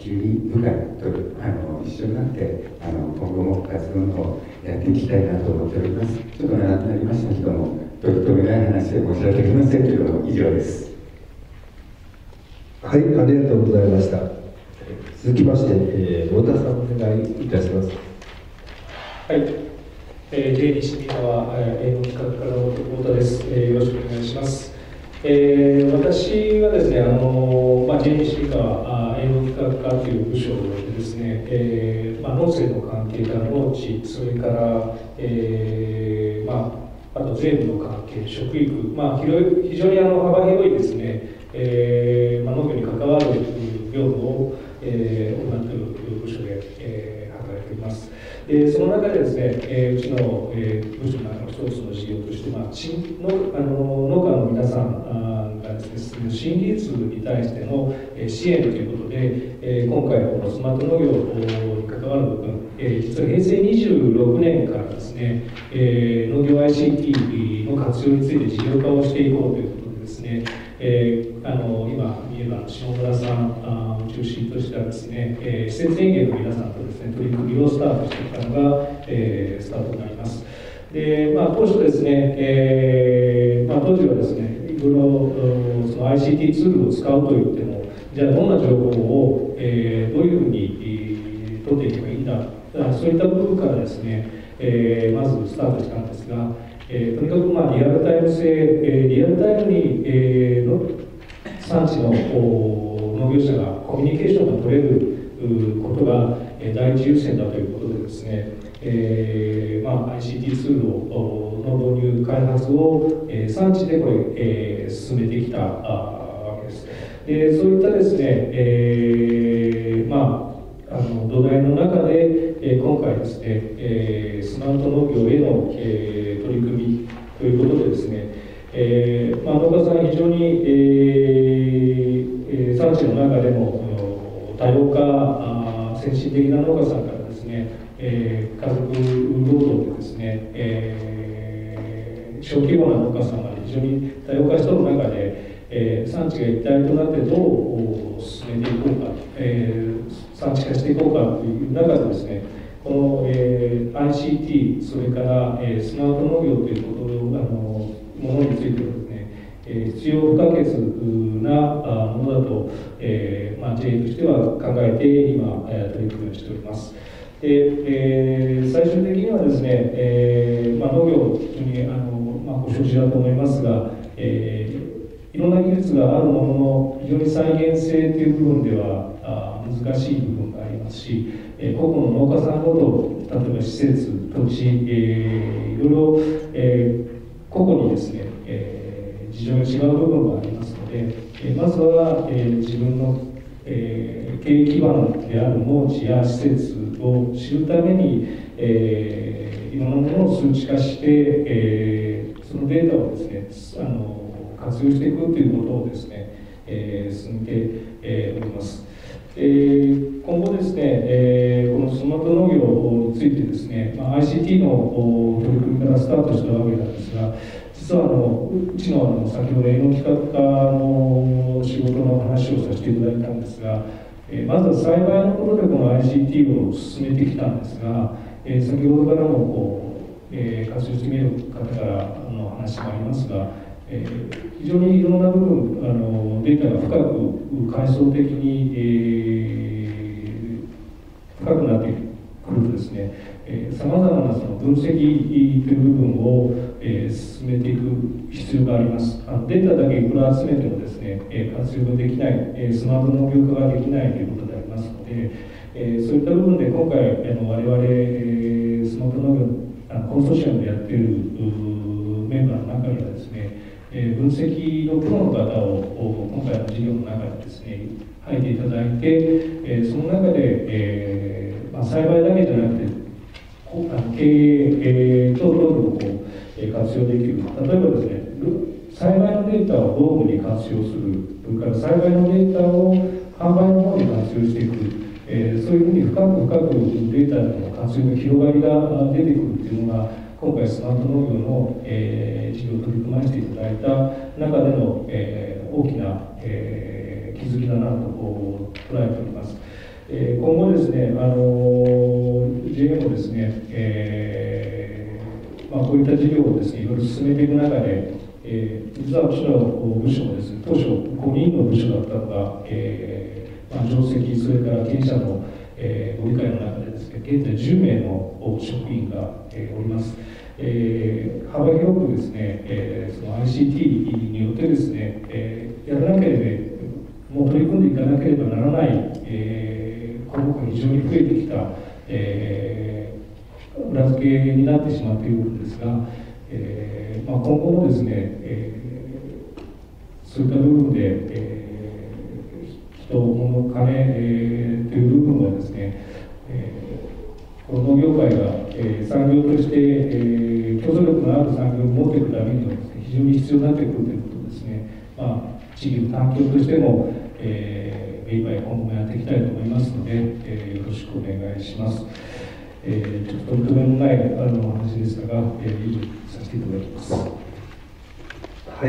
注意深いとあの一緒になってあの今後も活動の方やっていきたいなと思っております。ちょっと長くなりましたけども、取り留めない話で申し訳ありませんけれども、以上です。 はい、ありがとうございました。続きまして、えー、太田さんお願いいたします。 はい、えー、ジェイディー 市民川営農企画課の太田です、えー。よろしくお願いします。えー、私はですね、あのまあ、ジェイディー 市民川営農企画課という部署でですね、えーまあ、農政の関係から農地、それから、えーまあ、あと税務の関係、食育、まあ、広い非常にあの幅広いですね、えーまあ、農業に関わる業務を、えー、行っている部署で、えー、働いております。でその中でですね、えー、うちの、えー、部署の一つの事業として、まあ、のあの農家の皆さんがですね、新技術に対しての支援ということで、えー、今回のこのスマート農業に関わる部分、えー、実は平成にじゅうろくねんからですね、えー、農業 アイシーティー の活用について事業化をしていこうということでですね、えー、あの今見えば下村さんを中心としたですね、えー、施設園芸の皆さんとですね取り組みをスタートしてきたのが、えー、スタートになります。で、まあ、当初ですね、えーまあ、当時はですね、いろいろその アイシーティー ツールを使うといっても、じゃあどんな情報を、えー、どういうふうに、えー、取っていけばいいんだ、そういった部分からですね、えー、まずスタートしたんですが、えー、とにかくまあリアルタイム性、えー、リアルタイムに、えー、の産地の農業者がコミュニケーションが取れることが、えー、第一優先だということでですね、えーまあ、アイシーティー ツールをの導入開発を、えー、産地でこれ、えー、進めてきたわけです。でそういったですね、えー、まああの土台の中で、えー、今回ですね、えー、スマート農業への、えー、取り組みということでですね、えーまあ、農家さん非常に、えー、産地の中でも多様化、先進的な農家さんからですね、えー、家族労働でですね、えー、小規模な農家さんまで非常に多様化している中で、えー、産地が一体となってどう進めていこうか、えー、産地化していこうかという中でですね、この、えー、アイシーティー、それから、えー、スマート農業ということあのものについてはですね、えー、必要不可欠なものだと、えーまあ、ジェイ としては考えて今、えー、取り組みをしております。でえー、最終的にはですね、えーまあ、農業非常にあの、まあ、ご承知だと思いますが、えー、いろんな技術があるものの非常に再現性という部分ではあ難しい部分がありますし、えー、個々の農家さんごと、例えば施設、土地、えー、いろいろ、えー、個々にですね、えー、事情が違う部分がありますので、えー、まずは、えー、自分の、えー、経営基盤である農地や施設を知るために、えー、いろんなものを数値化して、えー、そのデータをですね、あの活用していくということをですね、えー、進めて、えー、おります。えー、今後ですね、えー、このスマート農業についてですね、まあ、アイシーティー の取り組みからスタートしたわけなんですが、実はあのうちのあの先ほど営農企画課の仕事の話をさせていただいたんですが、えー、まずは栽培のことでこの アイシーティー を進めてきたんですが、えー、先ほどからもこう、えー、活用してみる方からの話もありますが、えー、非常にいろんな部分あのデータが深く階層的に、えー、深くなってくるとですね、さまざまなその分析という部分を、えー、進めていく必要があります。あのデータだけいくら集めてもですね、えー、活用ができない、えー、スマート農業化ができないということでありますので、えー、そういった部分で今回あの我々、えー、スマート農業あのコンソーシアムでやっているメンバーの中にはですね、えー、分析のプロの方を今回の事業の中でですね入っていただいて、えー、その中で、えーまあ、栽培だけじゃなくて経営等々をこう活用できる。例えばですね、栽培のデータを労務に活用する、それから栽培のデータを販売の方に活用していく、えー、そういうふうに深く深くデータの活用の広がりが出てくるっていうのが、今回スマート農業の、えー、事業を取り組ませていただいた中での、えー、大きな、えー、気づきだなと捉えております。 えー、今後ですね、あのー、ジェーエー もですね、えーまあ、こういった事業をですね、いろいろ進めていく中で、えー、実は私の部署もですね、当初ごにんの部署だったのが、えーまあ、上席、それから経営者の、えー、ご理解の中でですね、現在じゅうめいの職員が、えー、おります。えー、幅広くですね、えー、その アイシーティー によってですね、えー、やらなければ、もう取り組んでいかなければならない、えー、項目が非常に増えてきた、えー、裏付けになってしまっているんですが、えーまあ、今後もですね、えー、そういった部分で、えー、人、物、金、えー、という部分はですね、えー、この農業界が、えー、産業として、えー、競争力のある産業を持っていくためにはですね、非常に必要になってくるということですね。まあ、地域の環境としても、えー、目いっぱい今後もやっていきたいと思いますので、えー、よろしくお願いします。えー、ちょっと取り留めのないあの話でしたが、えー、以上させていただきます。 はい、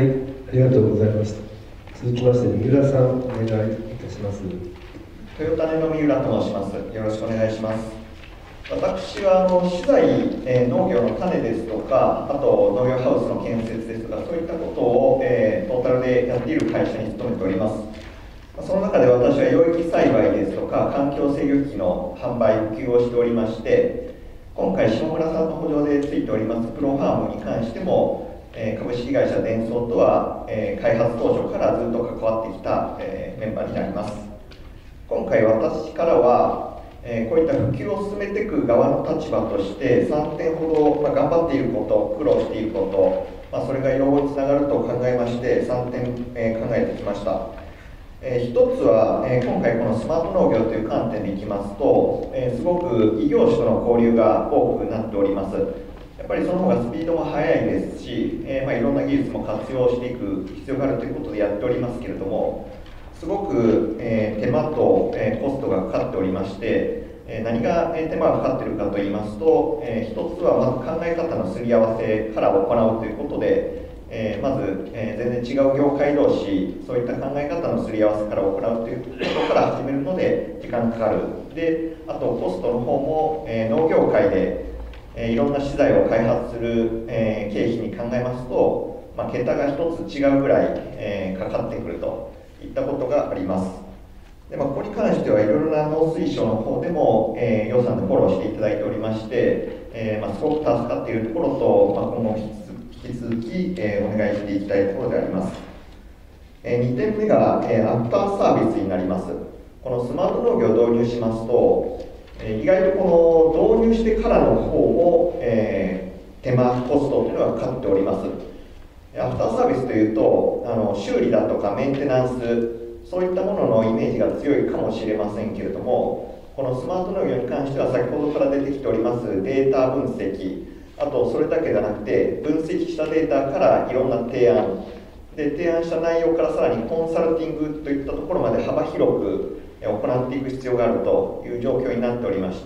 ありがとうございました。続きまして、三浦さん、お願いいたします。 トヨタネの三浦と申します。よろしくお願いします。私はあの資材、えー、農業の種ですとか、あと農業ハウスの建設ですとか、そういったことを、えー、トータルでやっている会社に勤めております。その中で私は養液栽培ですとか、環境制御機の販売、普及をしておりまして、今回、下村さんの補助でついておりますプロファームに関しても、えー、株式会社デンソーとは、えー、開発当初からずっと関わってきた、えー、メンバーになります。今回、私からは、えー、こういった普及を進めていく側の立場としてさんてんほど、まあ、頑張っていること、苦労していること、まあ、それが養護につながると考えましてさんてん、えー、考えてきました。えー、一つは、えー、今回このスマート農業という観点でいきますと、えー、すごく異業種との交流が多くなっております。やっぱりその方がスピードも速いですし、えーまあ、いろんな技術も活用していく必要があるということでやっておりますけれども、すごく、えー、手間と、えー、コストがかかっておりまして、えー、何が、えー、手間がかかっているかといいますと、えー、一つはまず考え方のすり合わせから行うということで、えー、まず、えー、全然違う業界同士、そういった考え方のすり合わせから行うということから始めるので時間かかる。で、あとコストの方も、えー、農業界で、えー、いろんな資材を開発する、えー、経費に考えますと、まあ、桁が一つ違うぐらい、えー、かかってくるといったことがあります。で、まあ、ここに関してはいろいろな農水省の方でも、えー、予算でフォローしていただいておりまして、えーまあ、すごく助かっているところと、まあ、今後引き続き、えー、お願いしていきたいところであります。えー、にてんめが、えー、アフターサービスになります。このスマート農業を導入しますと、えー、意外とこの導入してからの方も、えー、手間、コストというのがかかっております。アフターサービスというと、あの修理だとかメンテナンス、そういったもののイメージが強いかもしれませんけれども、このスマート農業に関しては先ほどから出てきておりますデータ分析、あとそれだけじゃなくて分析したデータからいろんな提案で、提案した内容からさらにコンサルティングといったところまで幅広く行っていく必要があるという状況になっておりまして、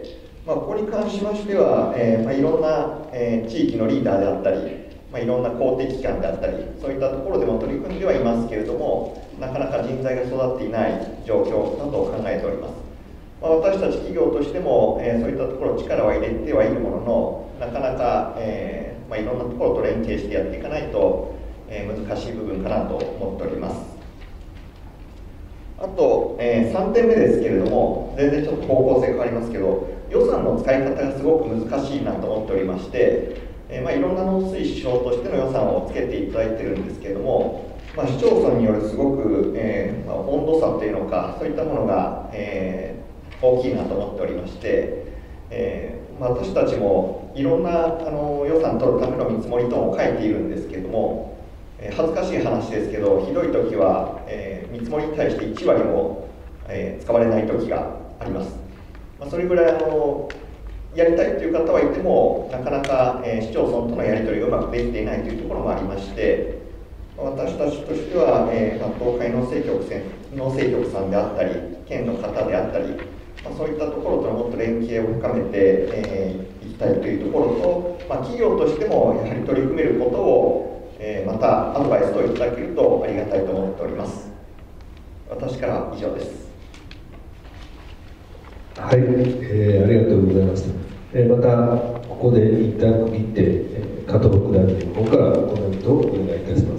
まあ、ここに関しましては、えーまあ、いろんな、えー、地域のリーダーであったり、まあ、いろんな公的機関であったり、そういったところでも取り組んではいますけれども、なかなか人材が育っていない状況だと考えております。まあ、私たち企業としても、えー、そういったところ力は入れてはいるものの、なかなか、えーまあ、いろんなところと連携してやっていかないと、えー、難しい部分かなと思っております。あと、えー、さんてんめですけれども、全然ちょっと方向性変わりますけど、予算の使い方がすごく難しいなと思っておりまして、えーまあ、いろんな農水省としての予算をつけていただいてるんですけれども、まあ、市町村によるすごく、えーまあ、温度差というのか、そういったものが、えー、大きいなと思っておりまして、えーまあ、私たちもいろんなあの予算取るための見積もり等も書いているんですけれども、えー、恥ずかしい話ですけど、ひどい時は、えー、見積もりに対していちわりも、えー、使われない時があります。まあ、それぐらいあのやりたいという方はいても、なかなか、えー、市町村とのやり取りがうまくできていないというところもありまして、私たちとしては、えー、東海農政局せん農政局さんであったり、県の方であったり、まあ、そういったところともっと連携を深めてい、えー、きたいというところと、まあ、企業としてもやはり取り組めることを、えー、またアドバイスをいただけるとありがたいと思っております。私からは以上です。 はい、えー、ありがとうございました。えー、またここで一旦区切って、えー、加藤副大臣の方からコメントをお願いいたします。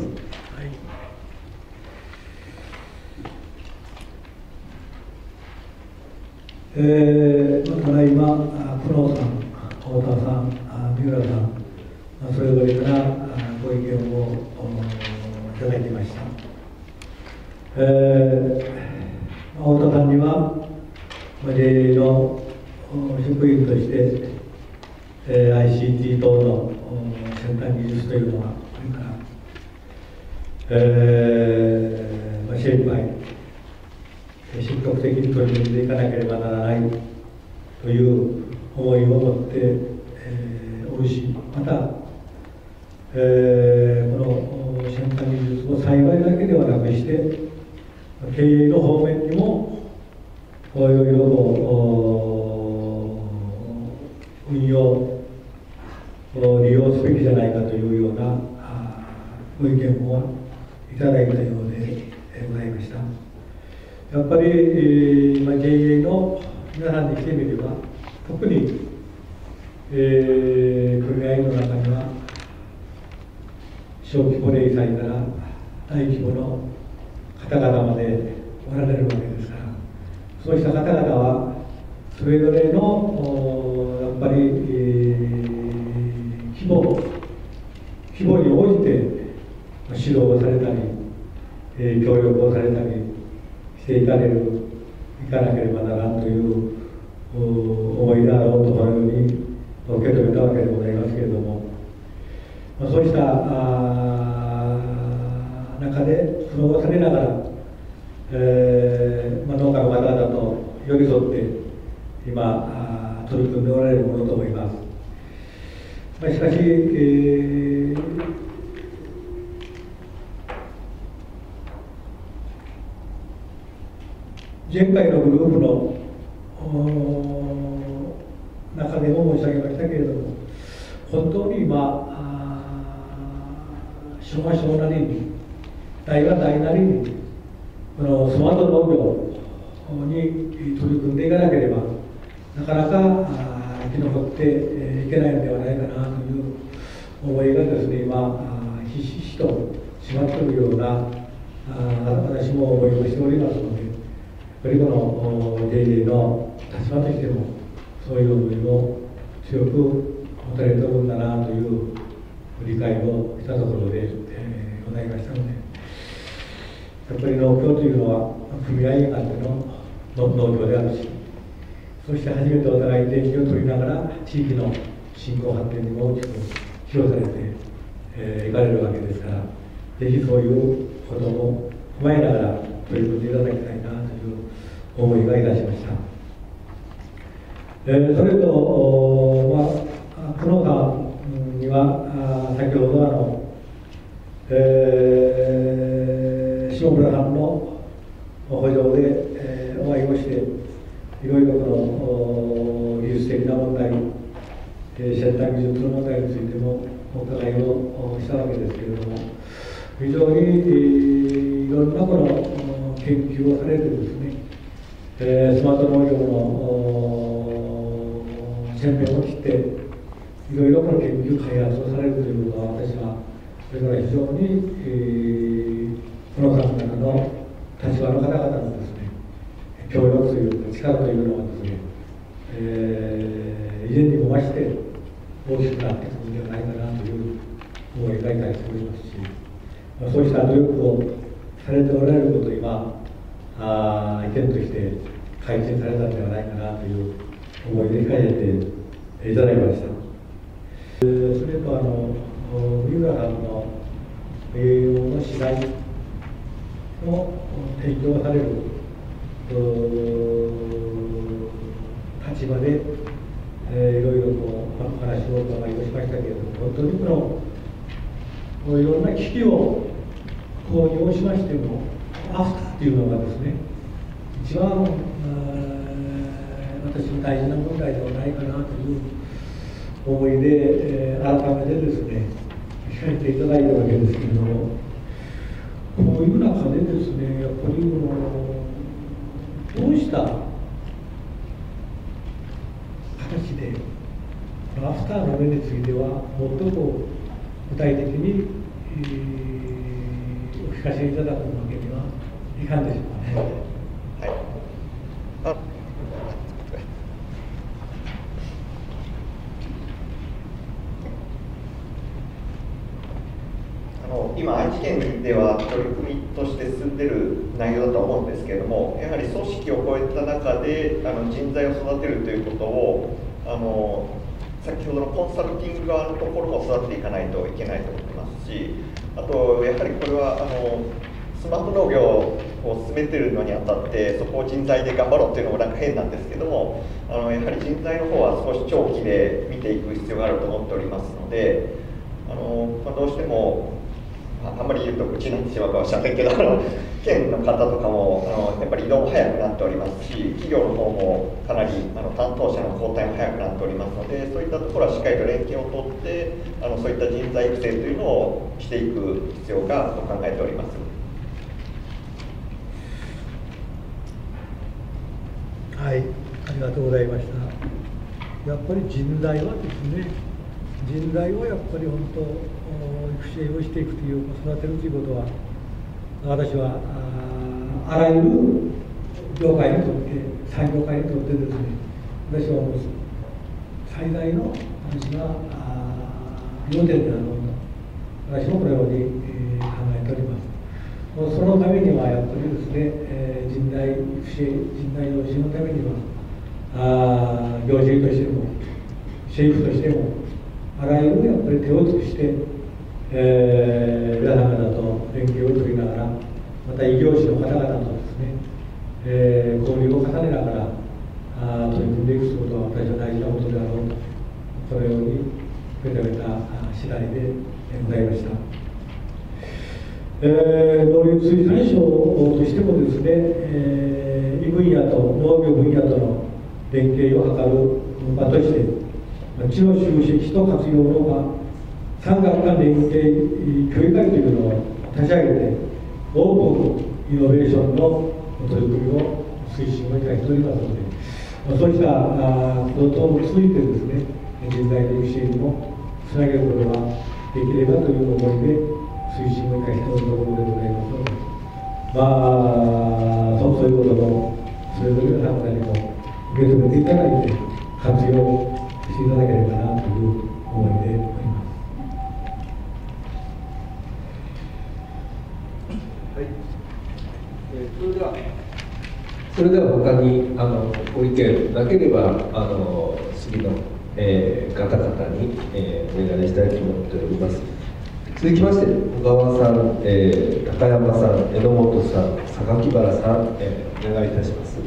えー、ただいま、久能さん、太田さん、三浦さん、それぞれからご意見をいただきました。えー、太田さんには、ジェイエー の職員として、えー、アイシーティー 等の先端技術というのは、これから、えーまあ、精一杯、積極的に取り組んでいかなければならないという思いを持って、えー、おるし、また、えー、この先端技術を栽培だけではなくして、経営の方面にも、いろいろと運用、利用すべきじゃないかというようなご意見をいただいたようでございました。やっぱり、えーまあ、ジェイエー の皆さんにしてみれば、特に、えー、組合の中には、小規模零細から大規模の方々までおられるわけですから、そうした方々は、それぞれのやっぱり、えー、規模、規模に応じて指導をされたり、えー、協力をされたり、していかれる、いかなければならんという思いだろうと、このように受け止めたわけでございますけれども、まあ、そうした中で、そのされながら、えーまあ、農家の方々と寄り添って、今、取り組んでおられるものと思います。まあ、しかし、えー前回のグループの中でも申し上げましたけれども、本当に今、昭和小なりに、大は大なりに、このスマート農業に取り組んでいかなければ、なかなか生き残っていけないのではないかなという思いがですね、今、ひしひしとしまっているような、私も思いをしておりますので、やっぱりこの ジェイエー の立場としても、そういう思いを強く持たれておるんだなという理解をしたところで、えー、ございましたので、やっぱり農協というのは、組合員があっての農業であるし、そして初めてお互い連携を取りながら、地域の振興発展にも大きく寄与されてい、えー、かれるわけですから、ぜひそういうことも踏まえながら取り組んでいただきたいなという思いがいたしました。えー、それと、まあ、久能さんには、先ほどあの、えー、下村さんの補助で、えー、お会いをして、いろいろこの技術的な問題、えー、先端技術の問題についてもお伺いをしたわけですけれども、非常に、えー、いろんなこの研究をされてですね、えー、スマート農業の先辺を切って、いろいろこの研究開発をされるということは、私はそれから非常に、えー、この方々の立場の方々のですね、協力というか力というのはですね、えー、以前にも増して大きくなってくるんではないかなという思いがいたしておりますし、まあ、そうした努力をされておられることを今、あ意見として改善されたのではないかなという思いで書いていただきました。それとあの三浦さんの栄養の次第の提供される立場で、えー、いろいろとお話をお伺いをしましたけれども、本当にこのいろんな機器を購入をしましても、アフターというのがですね、一番私の大事な問題ではないかなという思いで、えー、改めてですね、聞かせていただいたわけですけれども、こういう中でですね、やっぱりこのどうしたして、アフターの面についてはもっとこう具体的に、えー、お聞かせいただくわけにはいかんでしょうかね。 はい。ああの今、愛知県では取り組みとして進んでいる内容だと思うんですけれども、やはり組織を超えた中であの人材を育てるということを、あの先ほどのコンサルティング側のところも育てていかないといけないと思ってますし、あとやはりこれはあのスマート農業を進めているのにあたって、そこを人材で頑張ろうっていうのもなんか変なんですけども、あのやはり人材の方は少し長期で見ていく必要があると思っておりますので、あのまあ、どうしてもあんまり言うと口になってしまうかもしれませんけど、あの県の方とかもあのやっぱり移動も早くなっておりますし、企業の方もかなりあの担当者の交代も早くなっておりますので、そういったところはしっかりと連携を取って、あのそういった人材育成というのをしていく必要がと考えております。 はい、ありがとうございました。やっぱり人材はですね、人材をやっぱり本当育成をしていくというか育てるということは、私は あ, あらゆる業界にとって産業界にとってですね、私はもう最大の私が要点であるのと、私もこのように、えー、考えております。そのためにはやっぱりですね、えー、人材育成、人材養成のためには、あ行政としても政府としてもあらゆるやっぱり手を尽くして、えー、皆様方と連携を取りながら、また異業種の方々とですね、えー、交流を重ねながらあ取り組んでいくことは私は大事なことであろうと、そのように受け止めた次第でございました。えー、農林水産省としてもですね、えー、異分野と農業分野との連携を図る場として、地の収益と活用の産学間連携協議会というのを立ち上げて、オープンイノベーションの取り組みを推進をいただいておりますので、そうしたこと等も通じてですね、人材の育成にもつなげることができればという思いで推進をいただいておるところでございますので、まあ、そういうこともそれぞれの方にも受け止めていただいて活用していただければなという思いでおります。 はい、えー、それではそれでは他にあのご意見なければあの次の、えー、方々に、えー、お願いしたいと思っております。続きまして小川さん、えー、高山さん、榎本さん、榊原さん、えー、お願いいたします。 はい、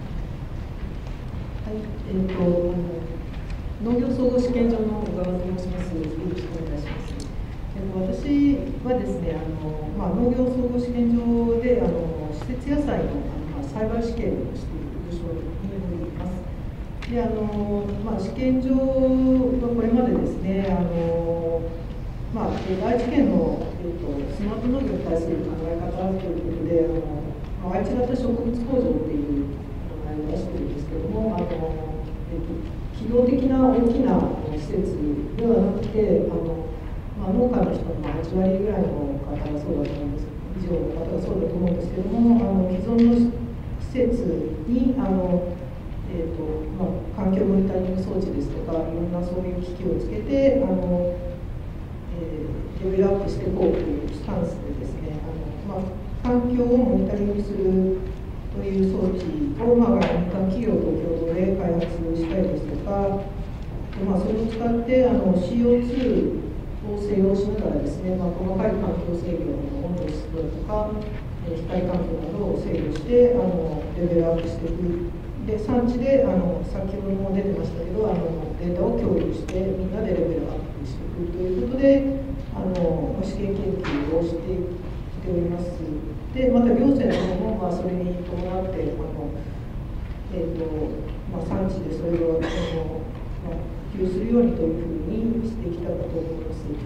えーと農業総合試験場の小川と申します。よろしくお願いします。えー、と私はですね、あのまあ、農業総合試験場であの施設野菜のあの、まあ、栽培試験をしている部署におります。で、あのまあ、試験場はこれまでですね、あのまあ、愛知県の、えー、とスマート農業に対する考え方ということで、あの、まあ、愛知型植物工場っていう名前を出してるんですけども、あの、えー、と企業的な大きな施設ではなくて、あのまあ、農家の人のはちわりぐらいの方がそうだと思うんです、以上の方がそうだと思うんですけども、あの既存の施設にあの、えーとまあ、環境モニタリング装置ですとか、いろんなそういう機器をつけて、あのえー、レベルアップしていこうというスタンスでですね、あの、まあ、環境をモニタリングするという装置を、まあ、民間企業と共同で開発したりですとか、まあ、それを使ってあの シーオーツー を制御しながらですね、まあ、細かい環境制御の温度、湿度とか、えー、光環境などを制御してあのレベルアップしていく。で、産地であの先ほども出てましたけど、あのデータを共有してみんなでレベルアップしていくということで、あの試験研究をしてきております。で、また行政の方も、まあ、それに伴って、あのえーとまあ、産地でそれをあの、まあ、普及するようにというふうにしてきたかと思います。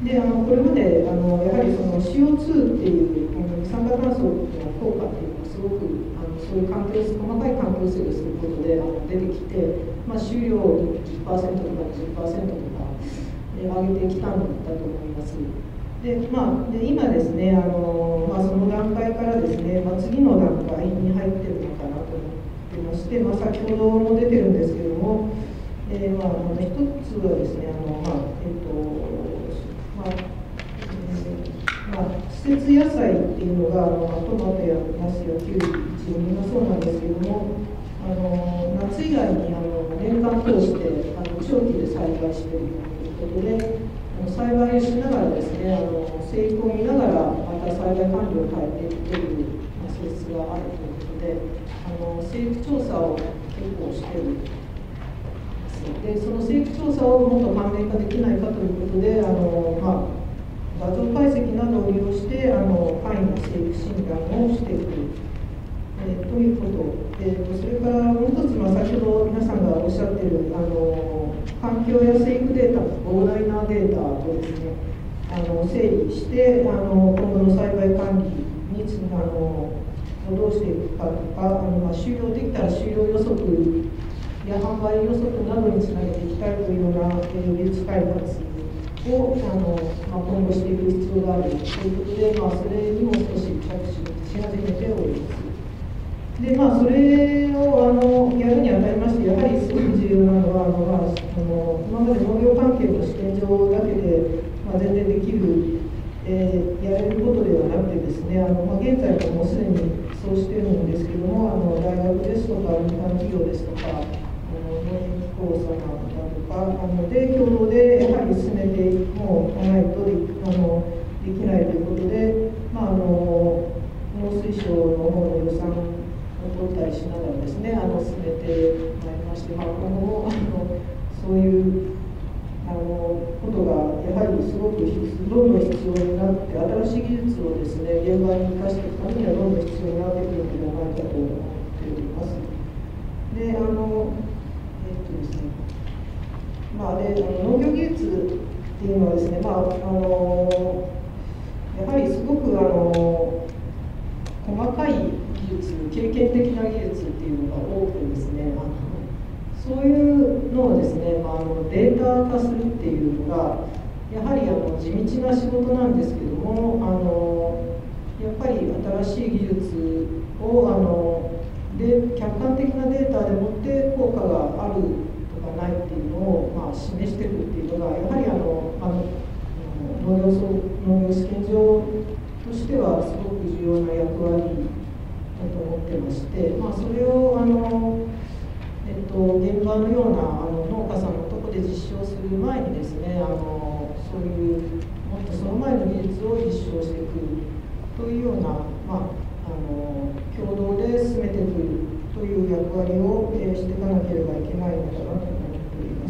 であのこれまであのやはりその シーオーツー っていうあの二酸化炭素の効果っていうのがすごくあのそういう環境細かい環境整備をすることであの出てきて、まあ、収量を じゅっパーセント とか にじゅっパーセント とか、えー、上げてきたんだと思います。でまあ、で今ですねあの、まあ、その段階からですね、まあ、次の段階に入ってるのかなと思ってまして、まあ、先ほども出てるんですけれども、えーまあ、あの一つはですねあの、まあえっとまあえーまあ、季節野菜っていうのがあのトマトやナスやキュウリイチゴみんなそうなんですけども、あの夏以外にあの年間通してあの長期で栽培しているということで、栽培しながらですね、あの生育を見ながらまた栽培管理を変えていくという性質があるということで、あの生育調査を結構している。でその生育調査をもっと簡明化できないかということで、あの、まあ、画像解析などを利用してあの簡易な生育診断をしていく、えー、ということ、えー、それからもう一つ、まあ、先ほど皆さんがおっしゃっているあの環境や生育データ、膨大なデータをですね、あの整理してあの今後の栽培管理につあのどうしていくかとか、あの、まあ、終了できたら終了予測や販売予測などにつなげていきたいというような技術開発をあの、まあ、今後していく必要があるということで、まあ、それにも少し着手し始めております。でまあ、それをあのやるにあたりまして、やはりすごく重要なのは、あの、まあ、あの今まで農業関係の試験場だけで、まあ、全然できる、えー、やれることではなくてですね、あの、まあ、現在もうすでにそうしてるんですけども、あの大学ですとか、民間企業ですとか、農林機構様だとかあので共同でやはり進めていかないとであのできないということで、まあ、あの農水省の方の予算を取ったりしながらですね、あの進めてまいりまして、まあ、今後もあのそういうあのことがやはりすごくどんどん必要になって、新しい技術をですね現場に生かしていくためにはどんどん必要になってくるのではないかと思っております。であのですねまあ、であの農業技術っていうのはですね、まあ、あのやはりすごくあの細かい技術、経験的な技術っていうのが多くてですね、あのそういうのをですね、まあ、あのデータ化するっていうのがやはりあの地道な仕事なんですけども、あのやっぱり新しい技術をあので客観的なデータでもって効果があるとかないっていうのを、まあ、示していくっていうのがやはりあのあの農業農業試験場としてはすごく重要な役割だと思ってまして、まあ、それをあの、えっと、現場のようなあの農家さんのところで実証する前にですね、あのそういうもっとその前の技術を実証していくというような、まああの共同で進めていくという役割を、えー、していかなければいけないのかなと思っております。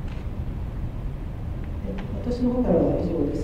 私の方からは以上です。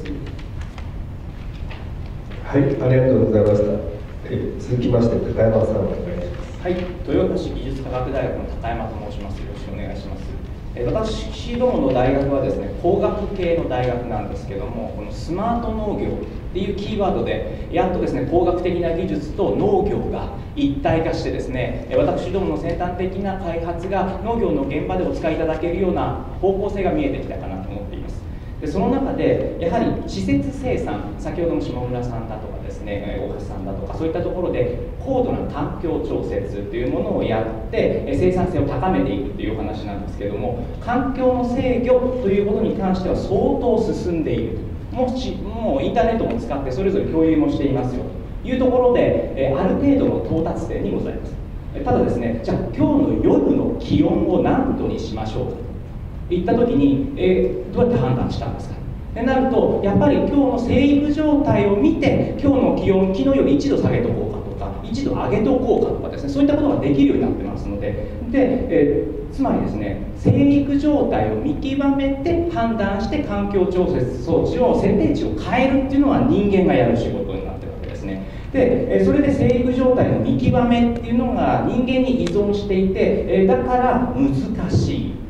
はい、ありがとうございました。え続きまして高山さんお願いします。 はい、豊橋技術科学大学の高山と申します。よろしくお願いします。え私どもの大学はですね、工学系の大学なんですけども、このスマート農業っていうキーワードでやっとですね工学的な技術と農業が一体化してですね、私どもの先端的な開発が農業の現場でお使いいただけるような方向性が見えてきたかなと思っています。でその中でやはり施設生産、先ほどの下村さんだとかですね、大橋さんだとかそういったところで高度な環境調節というものをやって生産性を高めていくという話なんですけれども、環境の制御ということに関しては相当進んでいる、もしもうインターネットも使ってそれぞれ共有もしていますよというところである程度の到達点にございます。ただですね、じゃあ今日の夜の気温を何度にしましょうかといった時に、えー、どうやって判断したんですかってなると、やっぱり今日の生育状態を見て今日の気温、昨日よりいちど下げとこうかとかいちど上げておこうかとかですね、そういったことができるようになってますので、で、えー、つまりですね、生育状態を見極めて判断して環境調節装置を設定値を変えるっていうのは人間がやる仕事になってるわけですね。でそれで生育状態の見極めっていうのが人間に依存していて、だから難しい。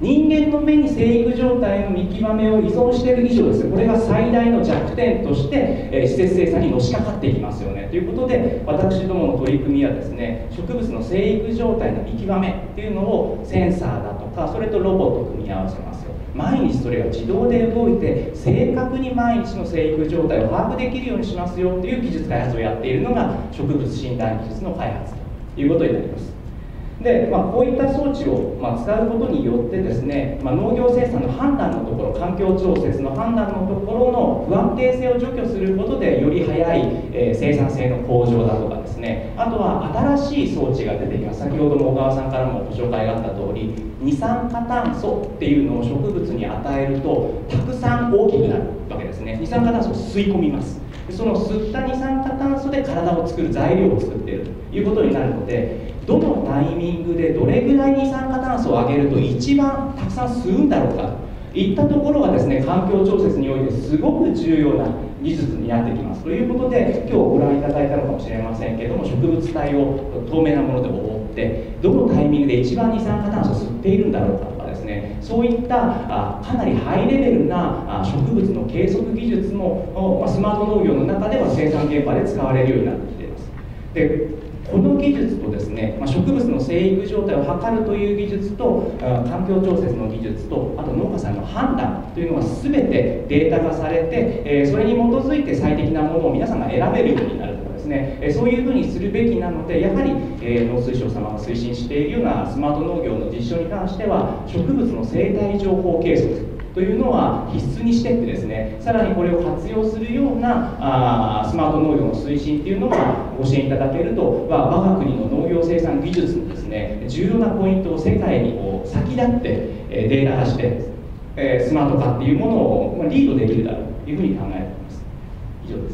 人間の目に生育状態の見極めを依存している以上ですね、これが最大の弱点として、えー、施設生産にのしかかっていきますよねということで、私どもの取り組みはですね、植物の生育状態の見極めっていうのをセンサーだとか、それとロボットを組み合わせますよ。毎日それが自動で動いて正確に毎日の生育状態を把握できるようにしますよという技術開発をやっているのが植物診断技術の開発ということになります。で、まあ、こういった装置を、まあ、使うことによってですね、まあ、農業生産の判断のところ、環境調節の判断のところの不安定性を除去することでより早い、えー、生産性の向上だとかですね、あとは新しい装置が出てきます。先ほども小川さんからもご紹介があった通り、二酸化炭素っていうのを植物に与えるとたくさん大きくなるわけですね。二酸化炭素を吸い込みます。その吸った二酸化炭素で体を作る材料を作っているということになるので、どのタイミングでどれぐらい二酸化炭素を上げると一番たくさん吸うんだろうかといったところがですね、環境調節においてすごく重要な技術になってきますということで、今日ご覧いただいたのかもしれませんけれども、植物体を透明なもので覆ってどのタイミングで一番二酸化炭素を吸っているんだろうかとかですね、そういったあかなりハイレベルなあ植物の計測技術も、まあ、スマート農業の中では生産現場で使われるようになってきています。でこの技術とですね、まあ、植物の生育状態を測るという技術と環境調節の技術と、あと農家さんの判断というのが全てデータ化されて、えー、それに基づいて最適なものを皆さんが選べるようになるとかですね、えー、そういうふうにするべきなので、やはり、えー、農水省様が推進しているようなスマート農業の実証に関しては、植物の生態情報計測というのは必須にしていってですね、さらにこれを活用するようなあスマート農業の推進っていうのがご支援いただけると、まあ、我が国の農業生産技術のですね、重要なポイントを世界にこう先立って、えー、データ化して、えー、スマート化っていうものを、まあ、リードできるだろうというふうに考えています。以上です。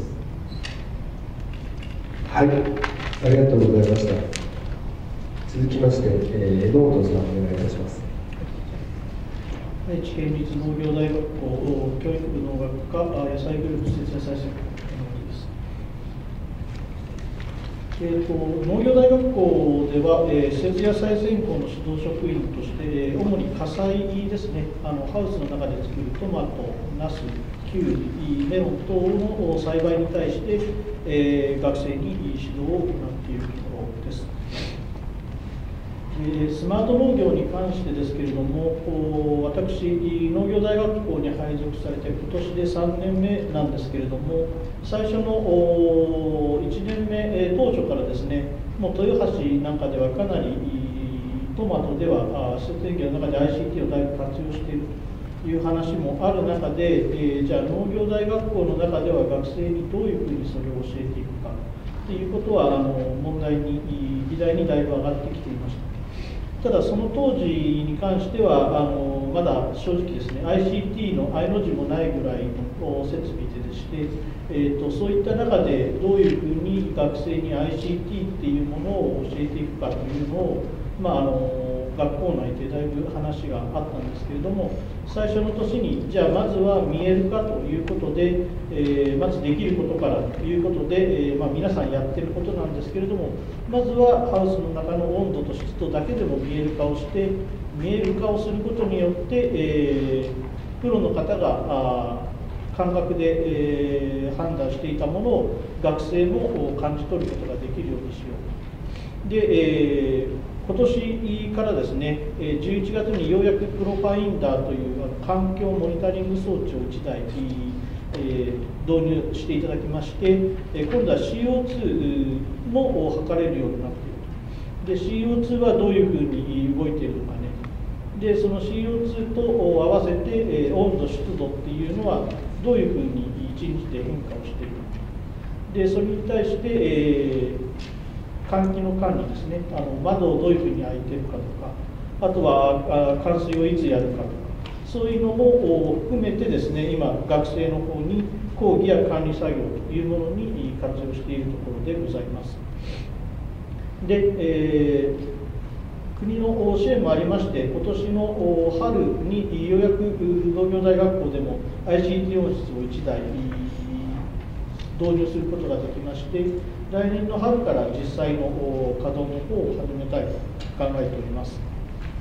はい、ありがとうございました。続きまして、えー、榎本さんお願いいたします。 愛知県立農業大学校教育部農学科野菜グループ施設野菜専攻です。えーと、農業大学校では、えー、施設野菜専攻の指導職員として、えー、主に花菜ですね、あのハウスの中で作るトマト、ナス、キュウリ、メロン等の栽培に対して、えー、学生に指導を行っているところです。スマート農業に関してですけれども、私、農業大学校に配属されて今年でさんねんめなんですけれども、最初のいちねんめ当初からですね、もう豊橋なんかではかなりトマトでは施設園芸の中で アイシーティー をだいぶ活用しているという話もある中で、えー、じゃあ農業大学校の中では学生にどういうふうにそれを教えていくかということはあの問題に議題にだいぶ上がってきていました。ただその当時に関してはあのまだ正直ですね アイシーティー の I の字もないぐらいの設備ででして、えー、とそういった中でどういうふうに学生に アイシーティー っていうものを教えていくかというのを、まあ、あの学校内でだいぶ話があったんですけれども、最初の年にじゃあまずは見えるかということで、えー、まずできることからということで、えーまあ、皆さんやってることなんですけれども、まずはハウスの中の温度と湿度だけでも見える化をして見える化をすることによって、えー、プロの方があ感覚で、えー、判断していたものを学生も感じ取ることができるようにしようと。で、えー今年からですね、じゅういちがつにようやくプロファインダーという環境モニタリング装置をいちだい、えー、導入していただきまして、今度は シーオーツー も測れるようになっていると。で シーオーツー はどういうふうに動いているのかね。でその シーオーツー と合わせて温度湿度っていうのはどういうふうにいちにちで変化をしているのか。でそれに対して、えー換気の管理ですね、あの窓をどういうふうに開いてるかとか、あとはあ冠水をいつやるかとか、そういうのも含めてですね、今、学生の方に講義や管理作業というものに活用しているところでございます。で、えー、国の支援もありまして、今年の春にようやく農業大学校でも アイシーティー 温室をいちだい導入することができまして、来年の春から実際の稼働の方を始めたいと考えております。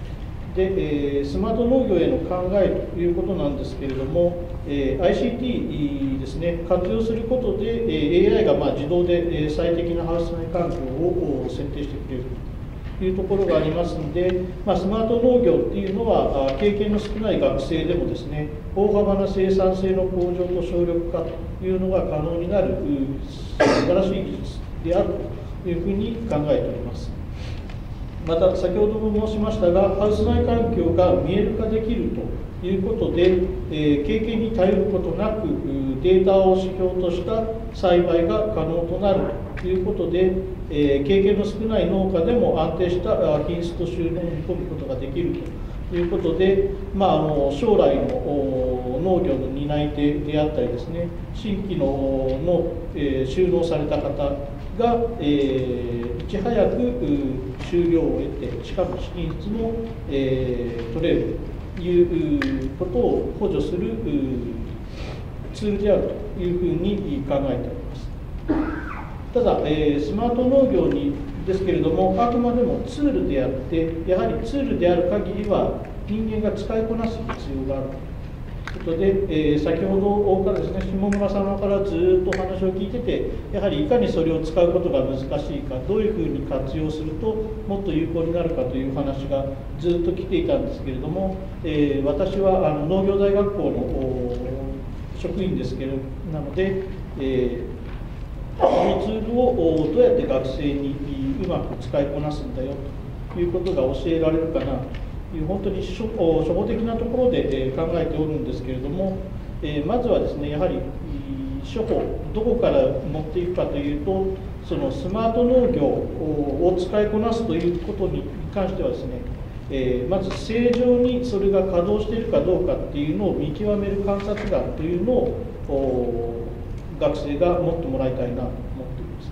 で、えー、スマート農業への考えということなんですけれども、えー、アイシーティー ですね、活用することで、えー、エーアイ がまあ自動で、えー、最適なハウス内環境を選定してくれるというところがありますので、まあ、スマート農業っていうのは、経験の少ない学生でもですね、大幅な生産性の向上と省力化というのが可能になる素晴らしい技術であるというふうに考えております。また、先ほども申しましたが、ハウス内環境が見える化できるということで、えー、経験に頼ることなく、データを指標とした栽培が可能となるということで、えー、経験の少ない農家でも安定した品質と収入を見込むことができるということで、まあ、あの将来の農業の担い手であったりですね、新規のの、えー、就農された方が、えー、いち早く収量を得て、しかも品質も、えー、取れるということを補助するツールであるというふうに考えております。ただ、えー、スマート農業にですけれども、あくまでもツールであって、やはりツールである限りは、人間が使いこなす必要があるということで、えー、先ほどからですね、下村様からずっとお話を聞いてて、やはりいかにそれを使うことが難しいか、どういうふうに活用するともっと有効になるかという話がずっと来ていたんですけれども、えー、私はあの農業大学校の職員ですけれどなので、えーこのツールをどうやって学生にうまく使いこなすんだよということが教えられるかなという、本当に初歩的なところで考えておるんですけれども、まずはですね、やはり初歩、どこから持っていくかというと、そのスマート農業を使いこなすということに関してはですね、えー、まず正常にそれが稼働しているかどうかっていうのを見極める観察眼というのを学生が持ってもらいたいなと思っています。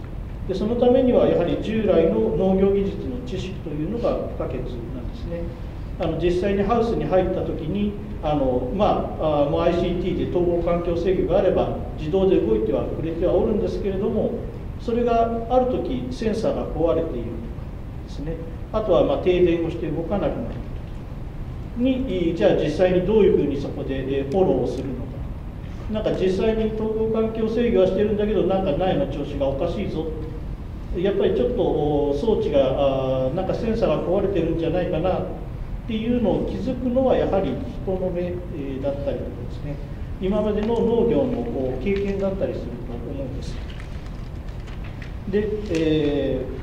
でそのためにはやはり従来の農業技術の知識というのが不可欠なんですね。あの実際にハウスに入った時にあの、まあ、あもう アイシーティー で統合環境制御があれば自動で動いてはくれてはおるんですけれども、それがある時センサーが壊れているとかですね、あとはまあ停電をして動かなくなる時に、じゃあ実際にどういうふうにそこでフォローをするのか、なんか実際に統合環境制御はしてるんだけど、なんか苗の調子がおかしいぞ、やっぱりちょっと装置がなんかセンサーが壊れてるんじゃないかなっていうのを気づくのはやはり人の目だったりとかですね、今までの農業の経験だったりすると思うんです。で、えー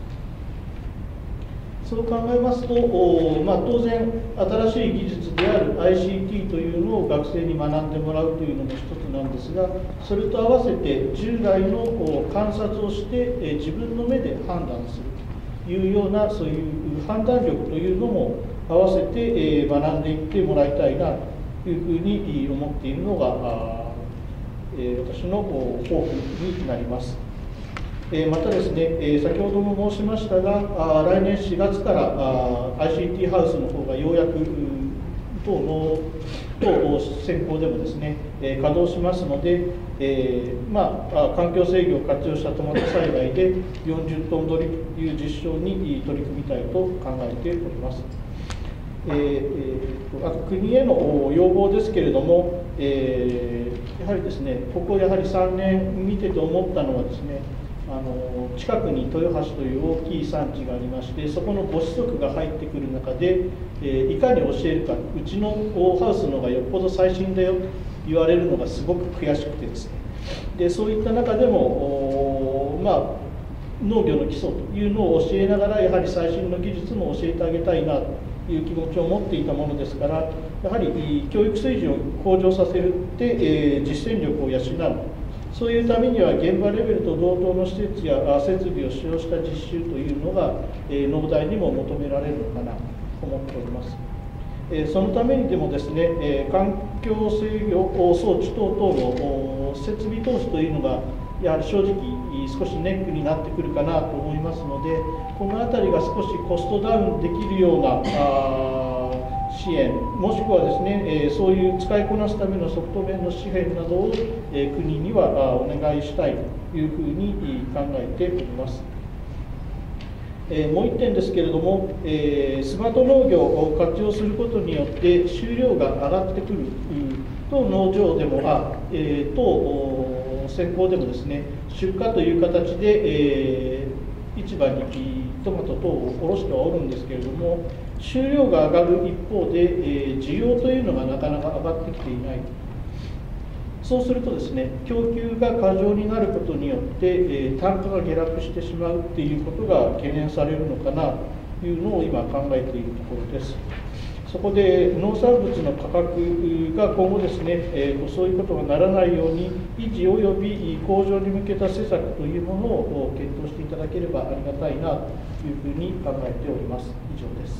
そう考えますと、まあ、当然新しい技術である アイシーティー というのを学生に学んでもらうというのも一つなんですが、それと合わせて従来の観察をして自分の目で判断するというような、そういう判断力というのも合わせて学んでいってもらいたいなというふうに思っているのが私の抱負になります。またですね、先ほども申しましたが、来年しがつから アイシーティー ハウスの方がようやく当の当先行でもですね、稼働しますので、えーまあ、環境制御を活用したトマト栽培でよんじゅっトン取りという実証に取り組みたいと考えております。えーえー、あと国への要望ですけれども、えー、やはりですね、ここやはりさんねん見てて思ったのはですね、あの近くに豊橋という大きい産地がありまして、そこのご子息が入ってくる中で、えー、いかに教えるか、うちのハウスのがよっぽど最新だよと言われるのがすごく悔しくてですね、でそういった中でも、まあ、農業の基礎というのを教えながら、やはり最新の技術も教えてあげたいなという気持ちを持っていたものですから、やはり教育水準を向上させるって、えー、実践力を養う。そういうためには現場レベルと同等の施設や設備を使用した実習というのが、えー、農大にも求められるのかなと思っております。えー、そのためにでもですね、えー、環境制御装置等々の設備投資というのがやはり正直少しネックになってくるかなと思いますので、この辺りが少しコストダウンできるような支援、もしくはですね、えー、そういう使いこなすためのソフト面の支援などを、えー、国にはお願いしたいというふうに考えております。 えー、もういってんですけれども、えー、スマート農業を活用することによって収量が上がってくると農場でもあ、えー、と先行でもですね、出荷という形で、えー、市場にトマト等を卸してはおるんですけれども、収量が上がる一方で、えー、需要というのがなかなか上がってきていない。そうするとですね、供給が過剰になることによって、えー、単価が下落してしまうっていうことが懸念されるのかなというのを今考えているところです。そこで農産物の価格が今後ですね、えー、そういうことがならないように維持および向上に向けた施策というものを検討していただければありがたいなというふうに考えております。以上です。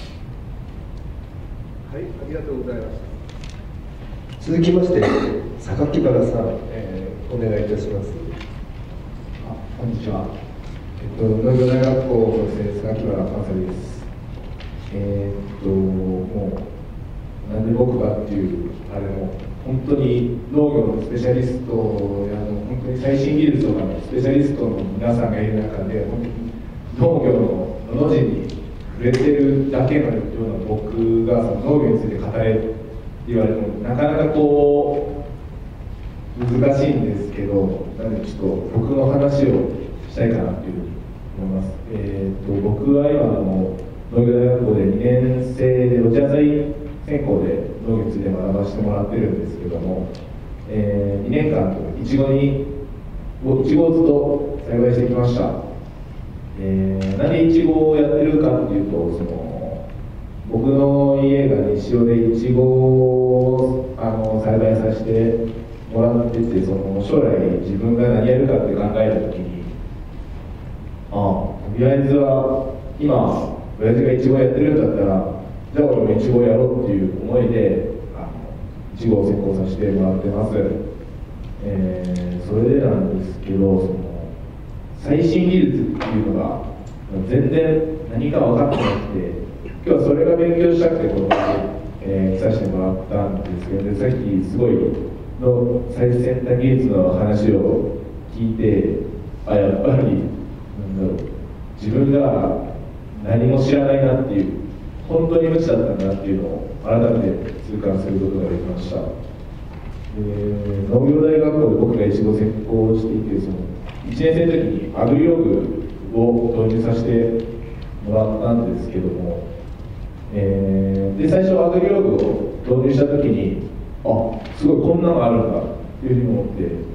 はい、ありがとうございました。続きまして、榊原さん、えー、お願いいたします。 あ、こんにちは。えっと、農業大学校の先生、榊原関西です。えー、っと、もう、なんで僕がっていう、あれも、本当に農業のスペシャリストや、本当に最新技術とかのスペシャリストの皆さんがいる中で、本当に農業ののの字に触れてるだけのような僕がその農業について語れって言われても、なかなかこう、難しいんですけど、なのでちょっと僕の話をしたいかなというふうに思います。えー、っと、僕は今の農業大学校でにねん生でロジャー栽専攻で農業について学ばせてもらってるんですけども、えー、にねんかんいちごにいちごをずっと栽培してきました。えー、なんでいちごをやってるかっていうと、その僕の家が西尾でいちごをあの栽培させてもらってて、その将来自分が何やるかって考えた時に、ああ、とりあえずは今親父がいちごやってるんだったら、じゃあ俺もいちごやろうっていう思いであのいちごを専攻させてもらってます。えー、それでなんですけど、その最新技術っていうのが全然何か分かってなくて、今日はそれが勉強したくてこの場に、えー、来させてもらったんですけど、さっきすごいの最先端技術の話を聞いて、あ、やっぱりなんだろう、自分が何も知らないなっていう、本当に無知だったんだなっていうのを改めて痛感することができました。えー、農業大学校で僕がいちご専攻していて、そのいちねん生の時にアグリログを導入させてもらったんですけども、えー、で最初アグリログを導入した時に、あ、すごいこんなのあるんだっていうふうに思って、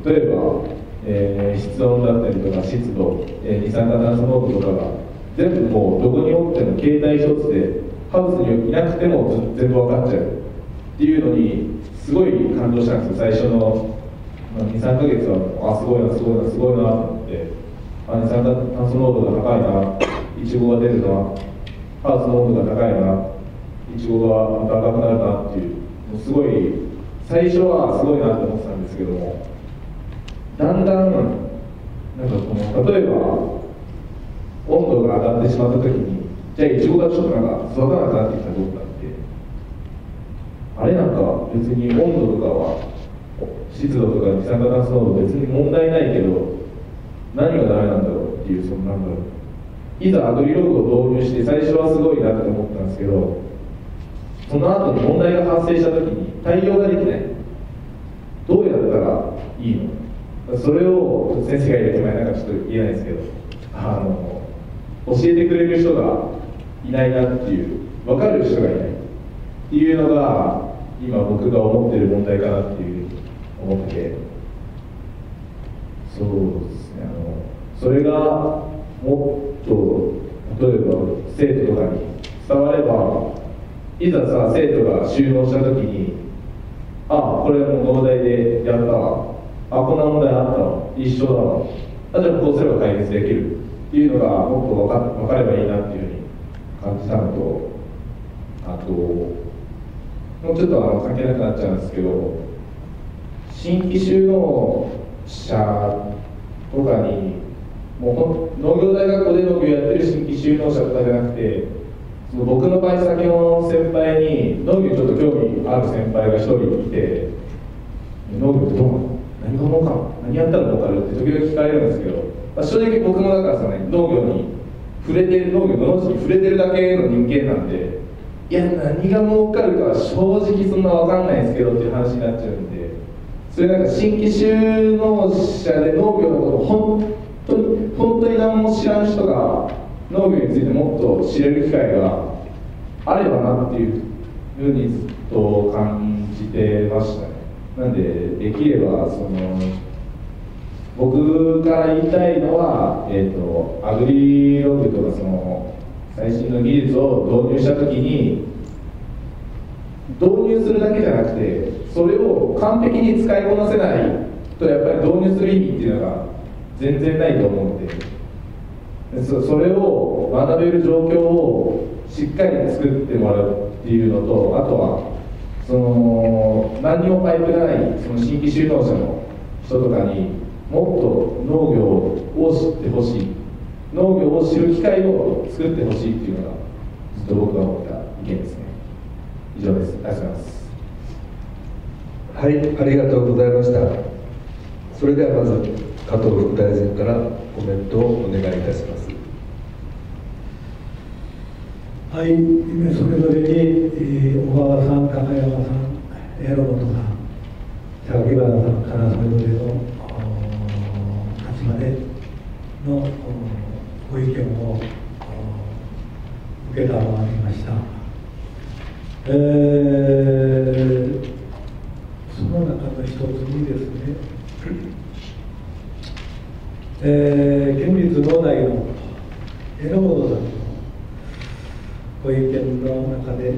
例えば、えー、室温だったりとか湿度、えー、二酸化炭素濃度とかが全部もうどこにおっても携帯一つでハウスにいなくても全部分かっちゃうっていうのにすごい感動したんですよ。最初のに、さんかげつは、あ、すごいなすごいなすごいなと思って、あ、二酸化炭素濃度が高いな、イチゴが出るな、ハウスの温度が高いな、イチゴがまた赤くなるなっていう、もうすごい最初はすごいなと思ってたんですけども、だんだんなんかこの例えば温度が上がってしまった時に、じゃあイチゴがちょっとなんか育たなくなってきたらどうかって、あれなんか別に温度とかは湿度とか二酸化炭素濃度別に問題ないけど、何がダメなんだろうっていう、そのなんだろう、いざアグリログを導入して最初はすごいなって思ったんですけど、その後に問題が発生した時に対応ができない、どうやったらいいの、それを先生がいる手前なんかちょっと言えないですけど、あの教えてくれる人がいないなっていう、分かる人がいないっていうのが今僕が思ってる問題かなっていう思ってて、そうですね、あのそれがもっと例えば生徒とかに伝われば、いざさ生徒が収納した時に、あ、これもう農大でやったわ、あ、こんな問題あったわ、一緒だわ、あ、じゃあこうすれば解決できるっていうのがもっと分か、分かればいいなっていうふうに感じたのと、あともうちょっとあの関係なくなっちゃうんですけど、新規就農者とかに、もう農業大学校で農業やってる新規就農者とかじゃなくて、その僕の場合、先の先輩に農業にちょっと興味ある先輩が一人いて、農業ってどうなの、何が儲かるの、何やったら儲かるって時々聞かれるんですけど、まあ、正直僕もだからその、ね、農業に触れてる農業の農地に触れてるだけの人間なんで、いや何が儲かるかは正直そんな分かんないですけどっていう話になっちゃうんで、それなんか新規就農者で農業のことを本当に本当に何も知らん人が農業についてもっと知れる機会があればなっていうふうにずっと感じてましたね。なんでできればその僕から言いたいのは、えーと、アグリログとかその最新の技術を導入したときに導入するだけじゃなくて、それを完璧に使いこなせないとやっぱり導入する意味っていうのが全然ないと思うので、そそれを学べる状況をしっかり作ってもらうっていうのと、あとはその何にもパイプがないその新規就農者の人とかにもっと農業を知ってほしい、農業を知る機会を作ってほしいっていうのがずっと僕が思った意見ですね。以上です。ありがとうございます。 はい、ありがとうございました。それではまず加藤副大臣からコメントをお願いいたします。 はい、それぞれに、えー、小川さん、高山さん、榎本さん、榊原さんからそれぞれの立場でのご意見を受けたまわりました。えー、その中の一つにですね、えー、県立農大の榎本さんのご意見の中で、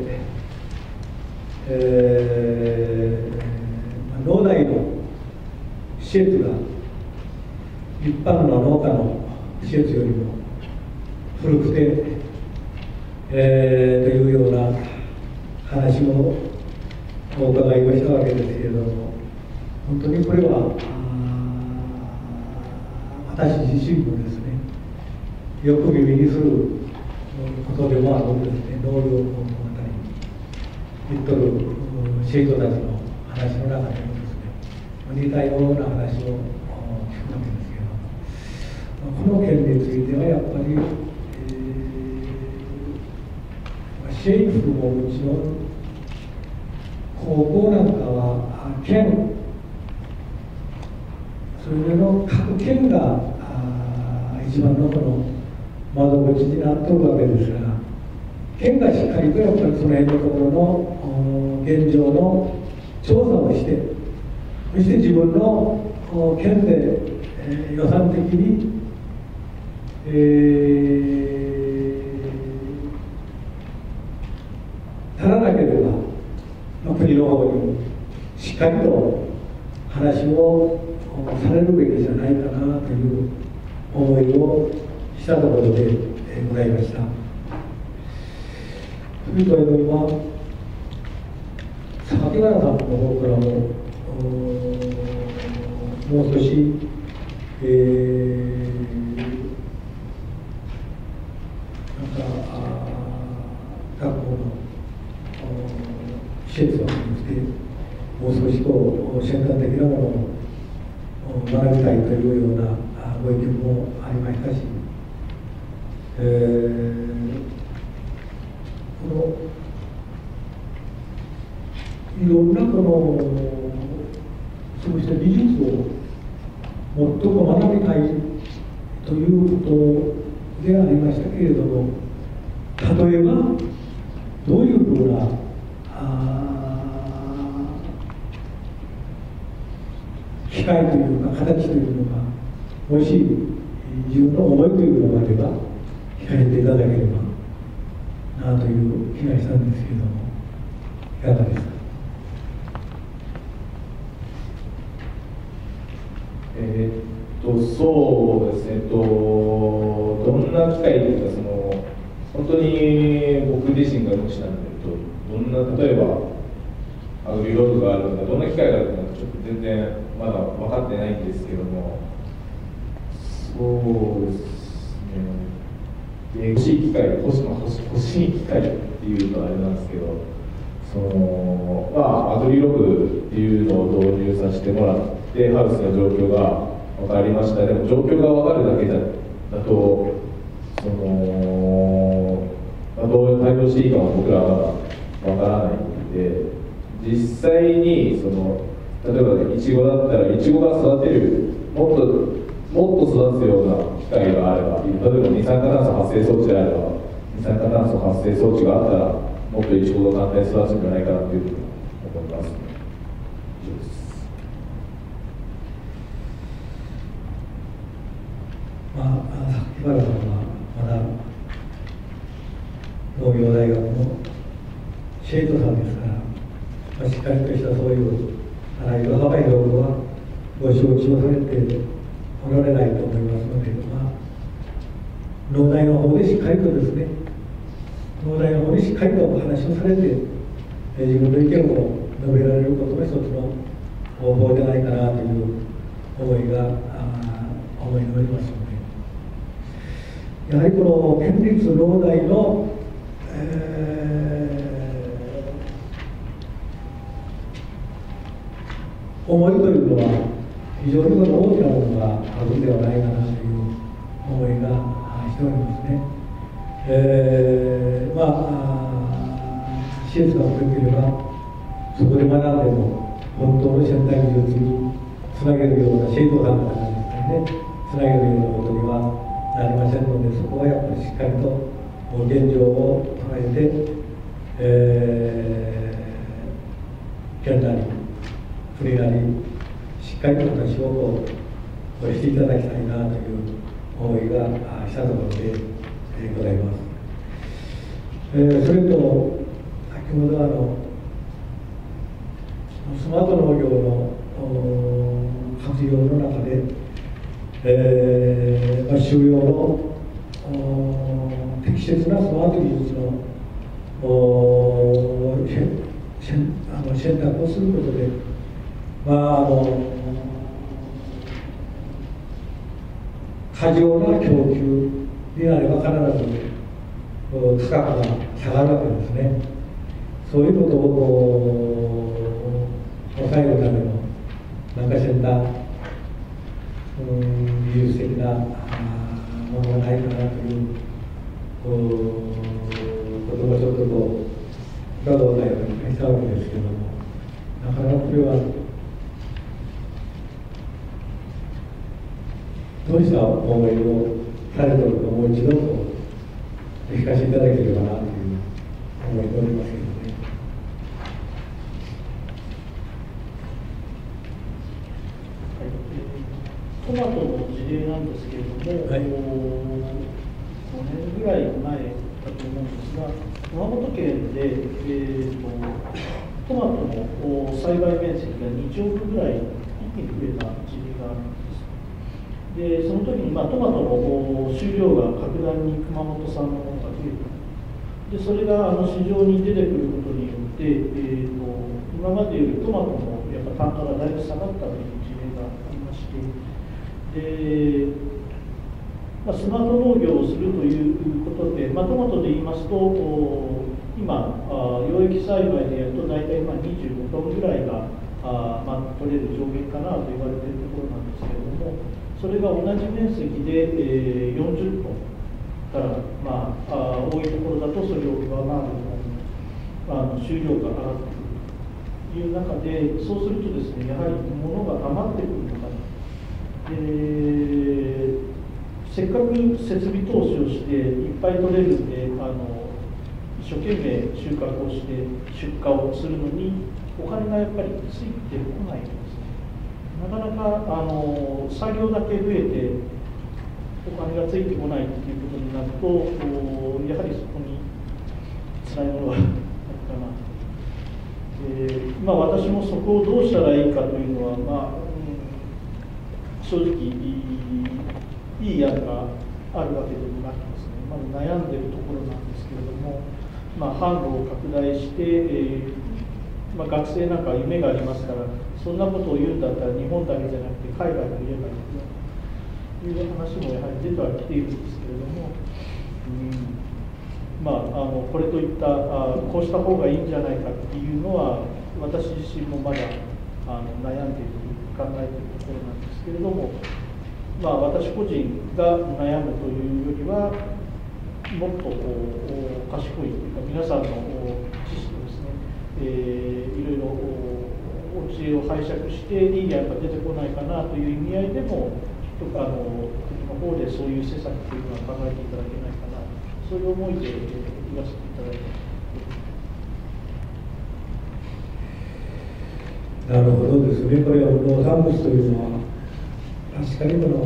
えー、農大の施設が一般の農家の施設よりも古くて、えー、というような話もお伺いをしたわけですけれども、本当にこれは私自身もですね、よく耳にすることでもあるんですね。農業の中に言っとる生徒たちの話の中でもですね、似たような話を聞くわけですけど、この件についてはやっぱり、えー、政府ももちろん、高校なんかは県、それぞれの各県が一番のこの窓口になっておるわけですから、県がしっかりとやっぱりその辺のところの現状の調査をして、そして自分の県で、えー、予算的に、えー、足らなければ、まあ、国の方にしっかりと話をされるべきじゃないかなという思いをしたところでございました。それと今、榊原さんの方からも、もう少し、えー、なんか、学校の施設を含めて、もう少しこう、先端的なものを学びたいというようなご意見もありましたし、えー、このいろんなこのそうした技術をもっと学びたいということでありましたけれども、例えばどういうふうな機会というか形というのが、もし自分の思いというのがあれば聞かせていただければなという気がしたんですけれども、いかがですか。 えー、っとそうですね、えっとどんな機会というか、その本当に僕自身が無視なんで、どんな例えばアグリロードがあるのか、どんな機会があるのかちょっと全然まだ分かってないんですけども、そうですね、欲しい機会、欲し、欲し、欲しい機会っていうとあれなんですけど、そのまあアグリログっていうのを導入させてもらって、ハウスの状況が分かりました。でも状況が分かるだけだと、そその、まあ、どう対応していいかは僕らはまだわからないので、実際にその例えばいちごだったらいちごが育てるもっともっと育つような機械があれば、例えば二酸化炭素発生装置であれば二酸化炭素発生装置があったらもっといちごが簡単に育つんじゃないかなというふうに思います。以上です。 まあ、木原さんはまだ農業大学の生徒さんですから、まあ、しっかりとしたそういうあらゆる幅広くはご承知をされておられないと思いますので、まあ、農大の方でしっかりとですね、農大の方でしっかりとお話をされて、えー、自分の意見を述べられることが一つの方法じゃないかなという思いが思いにおりますので、やはりこの県立農大の、えー、思いというのは非常にこの大きなものがあるんではないかなという思いがしておりますね。えー、まあ施設が古ければそこで学んでも本当の先端技術につなげるような生徒さんの中ですからね、つなげるようなことにはなりませんので、そこはやっぱりしっかりと現状を捉えて、えー、県なり国なりしっかりと話をこうしていただきたいなという思いがしたところでございます。えー、それと先ほどあのスマート農業の活用の中で、えーまあ、収容の適切なスマート技術のあの選択をすることで、まあ、あの過剰な供給になれば必ず価格が下がるわけですね。そういうことを抑えるための何かしら技術的なものがないかなということがちょっとこう裏動態をしたわけですけれども、なかなかこれはどうした思いをされておるか、もう一度こう聞かせていただければなという思いでおりますけどね。 トマトの事例なんですけれども、はい、ごねんぐらい前だと思うんですが、熊本県で、えー、とトマトの栽培面積がにちょうぶぐらい一気に増えた事例があるんです。でその時に、まあ、トマトの収量が格段に熊本産のものが増えた。でそれがあの市場に出てくることによって、えー、と今までよりトマトのやっぱ単価がだいぶ下がったという事例がありまして、でまあ、スマート農業をするということで、まあ、トマトで言いますと、今、養液栽培でやると大体にじゅうごトンぐらいがあ、まあ、取れる上限かなと言われているところなんですけれども、それが同じ面積で、えー、よんじゅっトンから、まあ、あ多いところだとそれを上回るようなあの収量が上がってくるという中で、そうするとですね、やはり物が余ってくるのかな。でせっかく設備投資をしていっぱい取れるんで、あの一生懸命収穫をして出荷をするのにお金がやっぱりついてこないんですね。なかなかあの作業だけ増えてお金がついてこないということになると、やはりそこに辛いものがあるかなと。えーまあ、私もそこをどうしたらいいかというのは、まあ正直いい案があるわけでもなくですね、まだ悩んでいるところなんですけれども、まあ、販路を拡大して、えーまあ、学生なんかは夢がありますから、そんなことを言うんだったら日本だけじゃなくて海外も言えばいいという話もやはり出てはきているんですけれども、うんまあ、あのこれといったあこうした方がいいんじゃないかっていうのは私自身もまだあの悩んでいる考えているところなんですけれども、まあ、私個人が悩むというよりは、 もっとこう賢いというか、皆さんの知識をですね、えー、いろいろお知恵を拝借していい案が出てこないかなという意味合いでも、きっとあの国の方でそういう施策というのは考えていただけないかな、そういう思いで言わせていただいてます。 なるほどですね。これは農産物というのは確かにこの、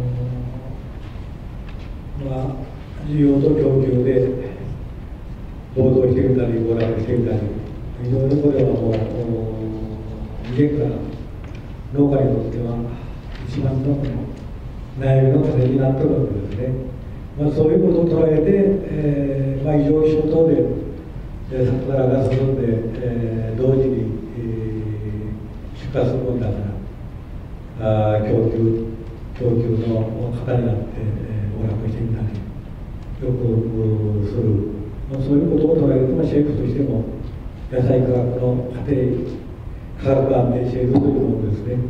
まあ、需要と供給で暴動してみたり暴落してみたり、非常にこれはもう未然から農家にとっては一番の悩みの種になっているわけですね。まあ、そういうことを捉えて、えーまあ、異常気象等で、えー、桜が進んで、えー、同時に、えー出荷するもんだからあ供給供給の方になって、えー、暴落してみたりよくする、まあ、そういうことを捉えて、まあ、シェイクとしても野菜価格の家庭価格が安定しているというものですね、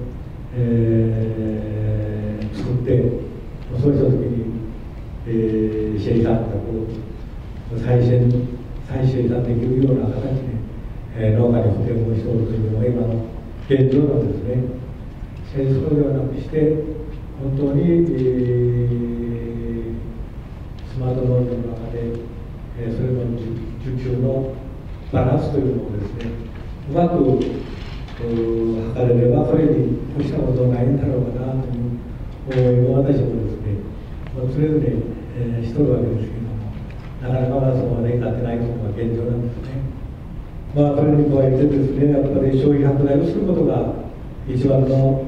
えー、作ってそうした時に、えー、生産額再生再生産できるような形で、えー、農家に補填をしておるというのが今の現状なんですね。戦争ではなくして本当に、えー、スマート農業の中で、えー、それの需給のバランスというのをですね、うまく測れればそれに越したことはないんだろうかなという思いを私もですね、まあ、それぞれ、えー、しとるわけですけども、なかなかまだそうまで至ってないというのが現状なんですね。まあ、それに加えてですね、やっぱり消費拡大をすることが一番の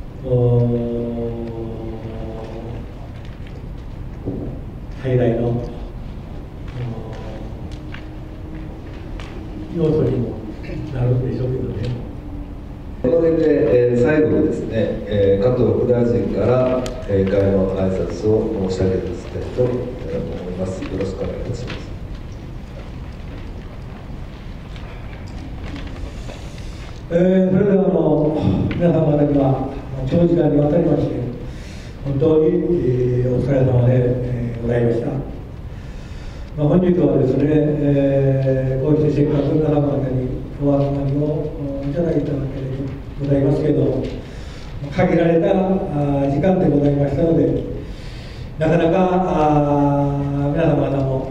最大の要素にもなるんでしょうけどね。 この辺で、えー、最後にですね、えー、加藤副大臣から、えー、会の挨拶を申し上げたいと思います。よろしくお願いいたします。 えー、それではあの皆様方には長時間にわたりまして本当に、えー、お疲れ様で、えー、ございました。まあ、本日はですね、えー、こうしてせっかく皆様方にお集まりをいただいたわけでございますけれども、限られた時間でございましたので、なかなか皆様方も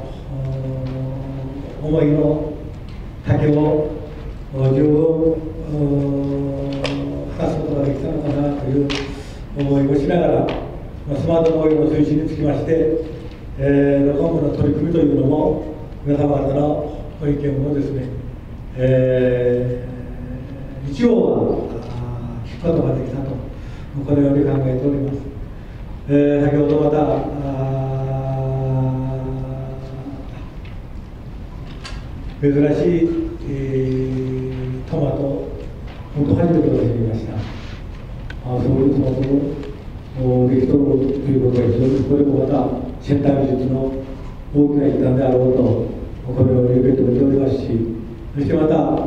思いの丈を十分果たすことができたのかなという思いをしながら、スマート農業の推進につきまして、えー、今後の取り組みというのも皆様方のご意見をですね、えー、一応は聞くことができたと、このように考えております。えー、先ほどまた珍しい、えー、トマト本当初めて私見ました。あそういうトマトをできとるということが非常にこれもまた先端技術の大きな一端であろうとこのように受け止めておりますし、そしてまた、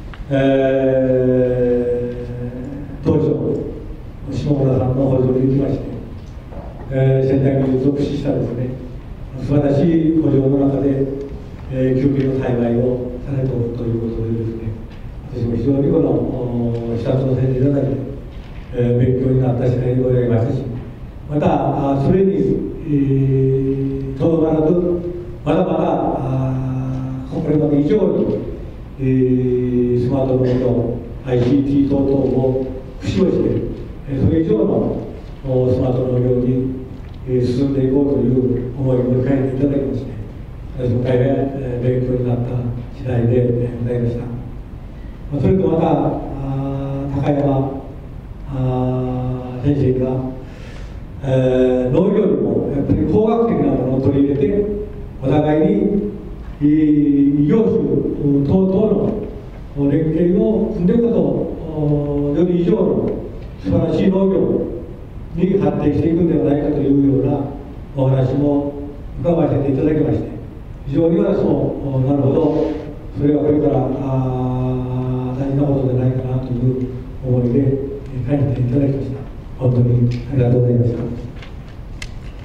えー、当初下村さんの補助に行きまして、えー、先端技術を駆使したですね素晴らしい補助の中で、えー、休憩の栽培をされておるということでですね、私も非常にこの視察をさせていただいて、えー、勉強になった次第でございましたし、またそれにとど、えー、まらずまだまだこれまで以上に、えー、スマートフォンの アイシーティー 等々を駆使をして、えー、それ以上のスマート農業に、えー、進んでいこうという思いを迎えていただきまして、私も大変、えー、勉強になった次第で、えー、ございました。それとまた高山先生が、えー、農業にもやっぱり工学的なものを取り入れて、お互いに異業種等々の連携を組んでいくことをより以上の素晴らしい農業に発展していくんではないかというようなお話も伺わせていただきまして、非常に私もなるほどそれはこれから大事なことでないかなという思いで感じていただきました。本当にありがとうございました。え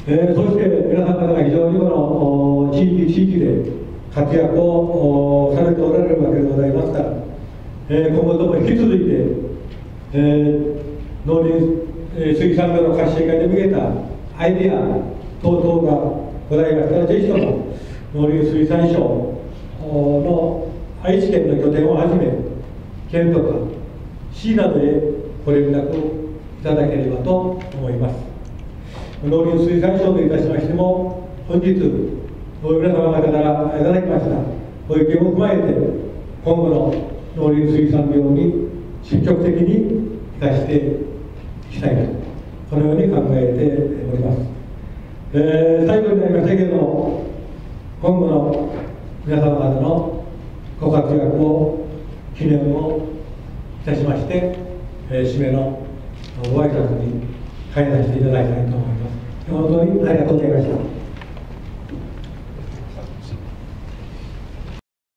えー、そして皆さん方が非常にこの地域地域で活躍をされておられるわけでございますから、えー、今後とも引き続いて、えー、農林水産業の活性化に向けたアイデア等々がございましたら、ぜひとも農林水産省の愛知県の拠点をはじめ、県とか市などへご連絡いただければと思います。農林水産省といたしましても、本日、皆様方からいただきましたご意見を踏まえて、今後の農林水産業に積極的に生かしていきたいと、このように考えております。えー、最後になりましたけれども、今後の皆様方のご活躍を記念をいたしまして、えー、締めのご挨拶に入らせていただきたいと思います。本当にありがとうございました。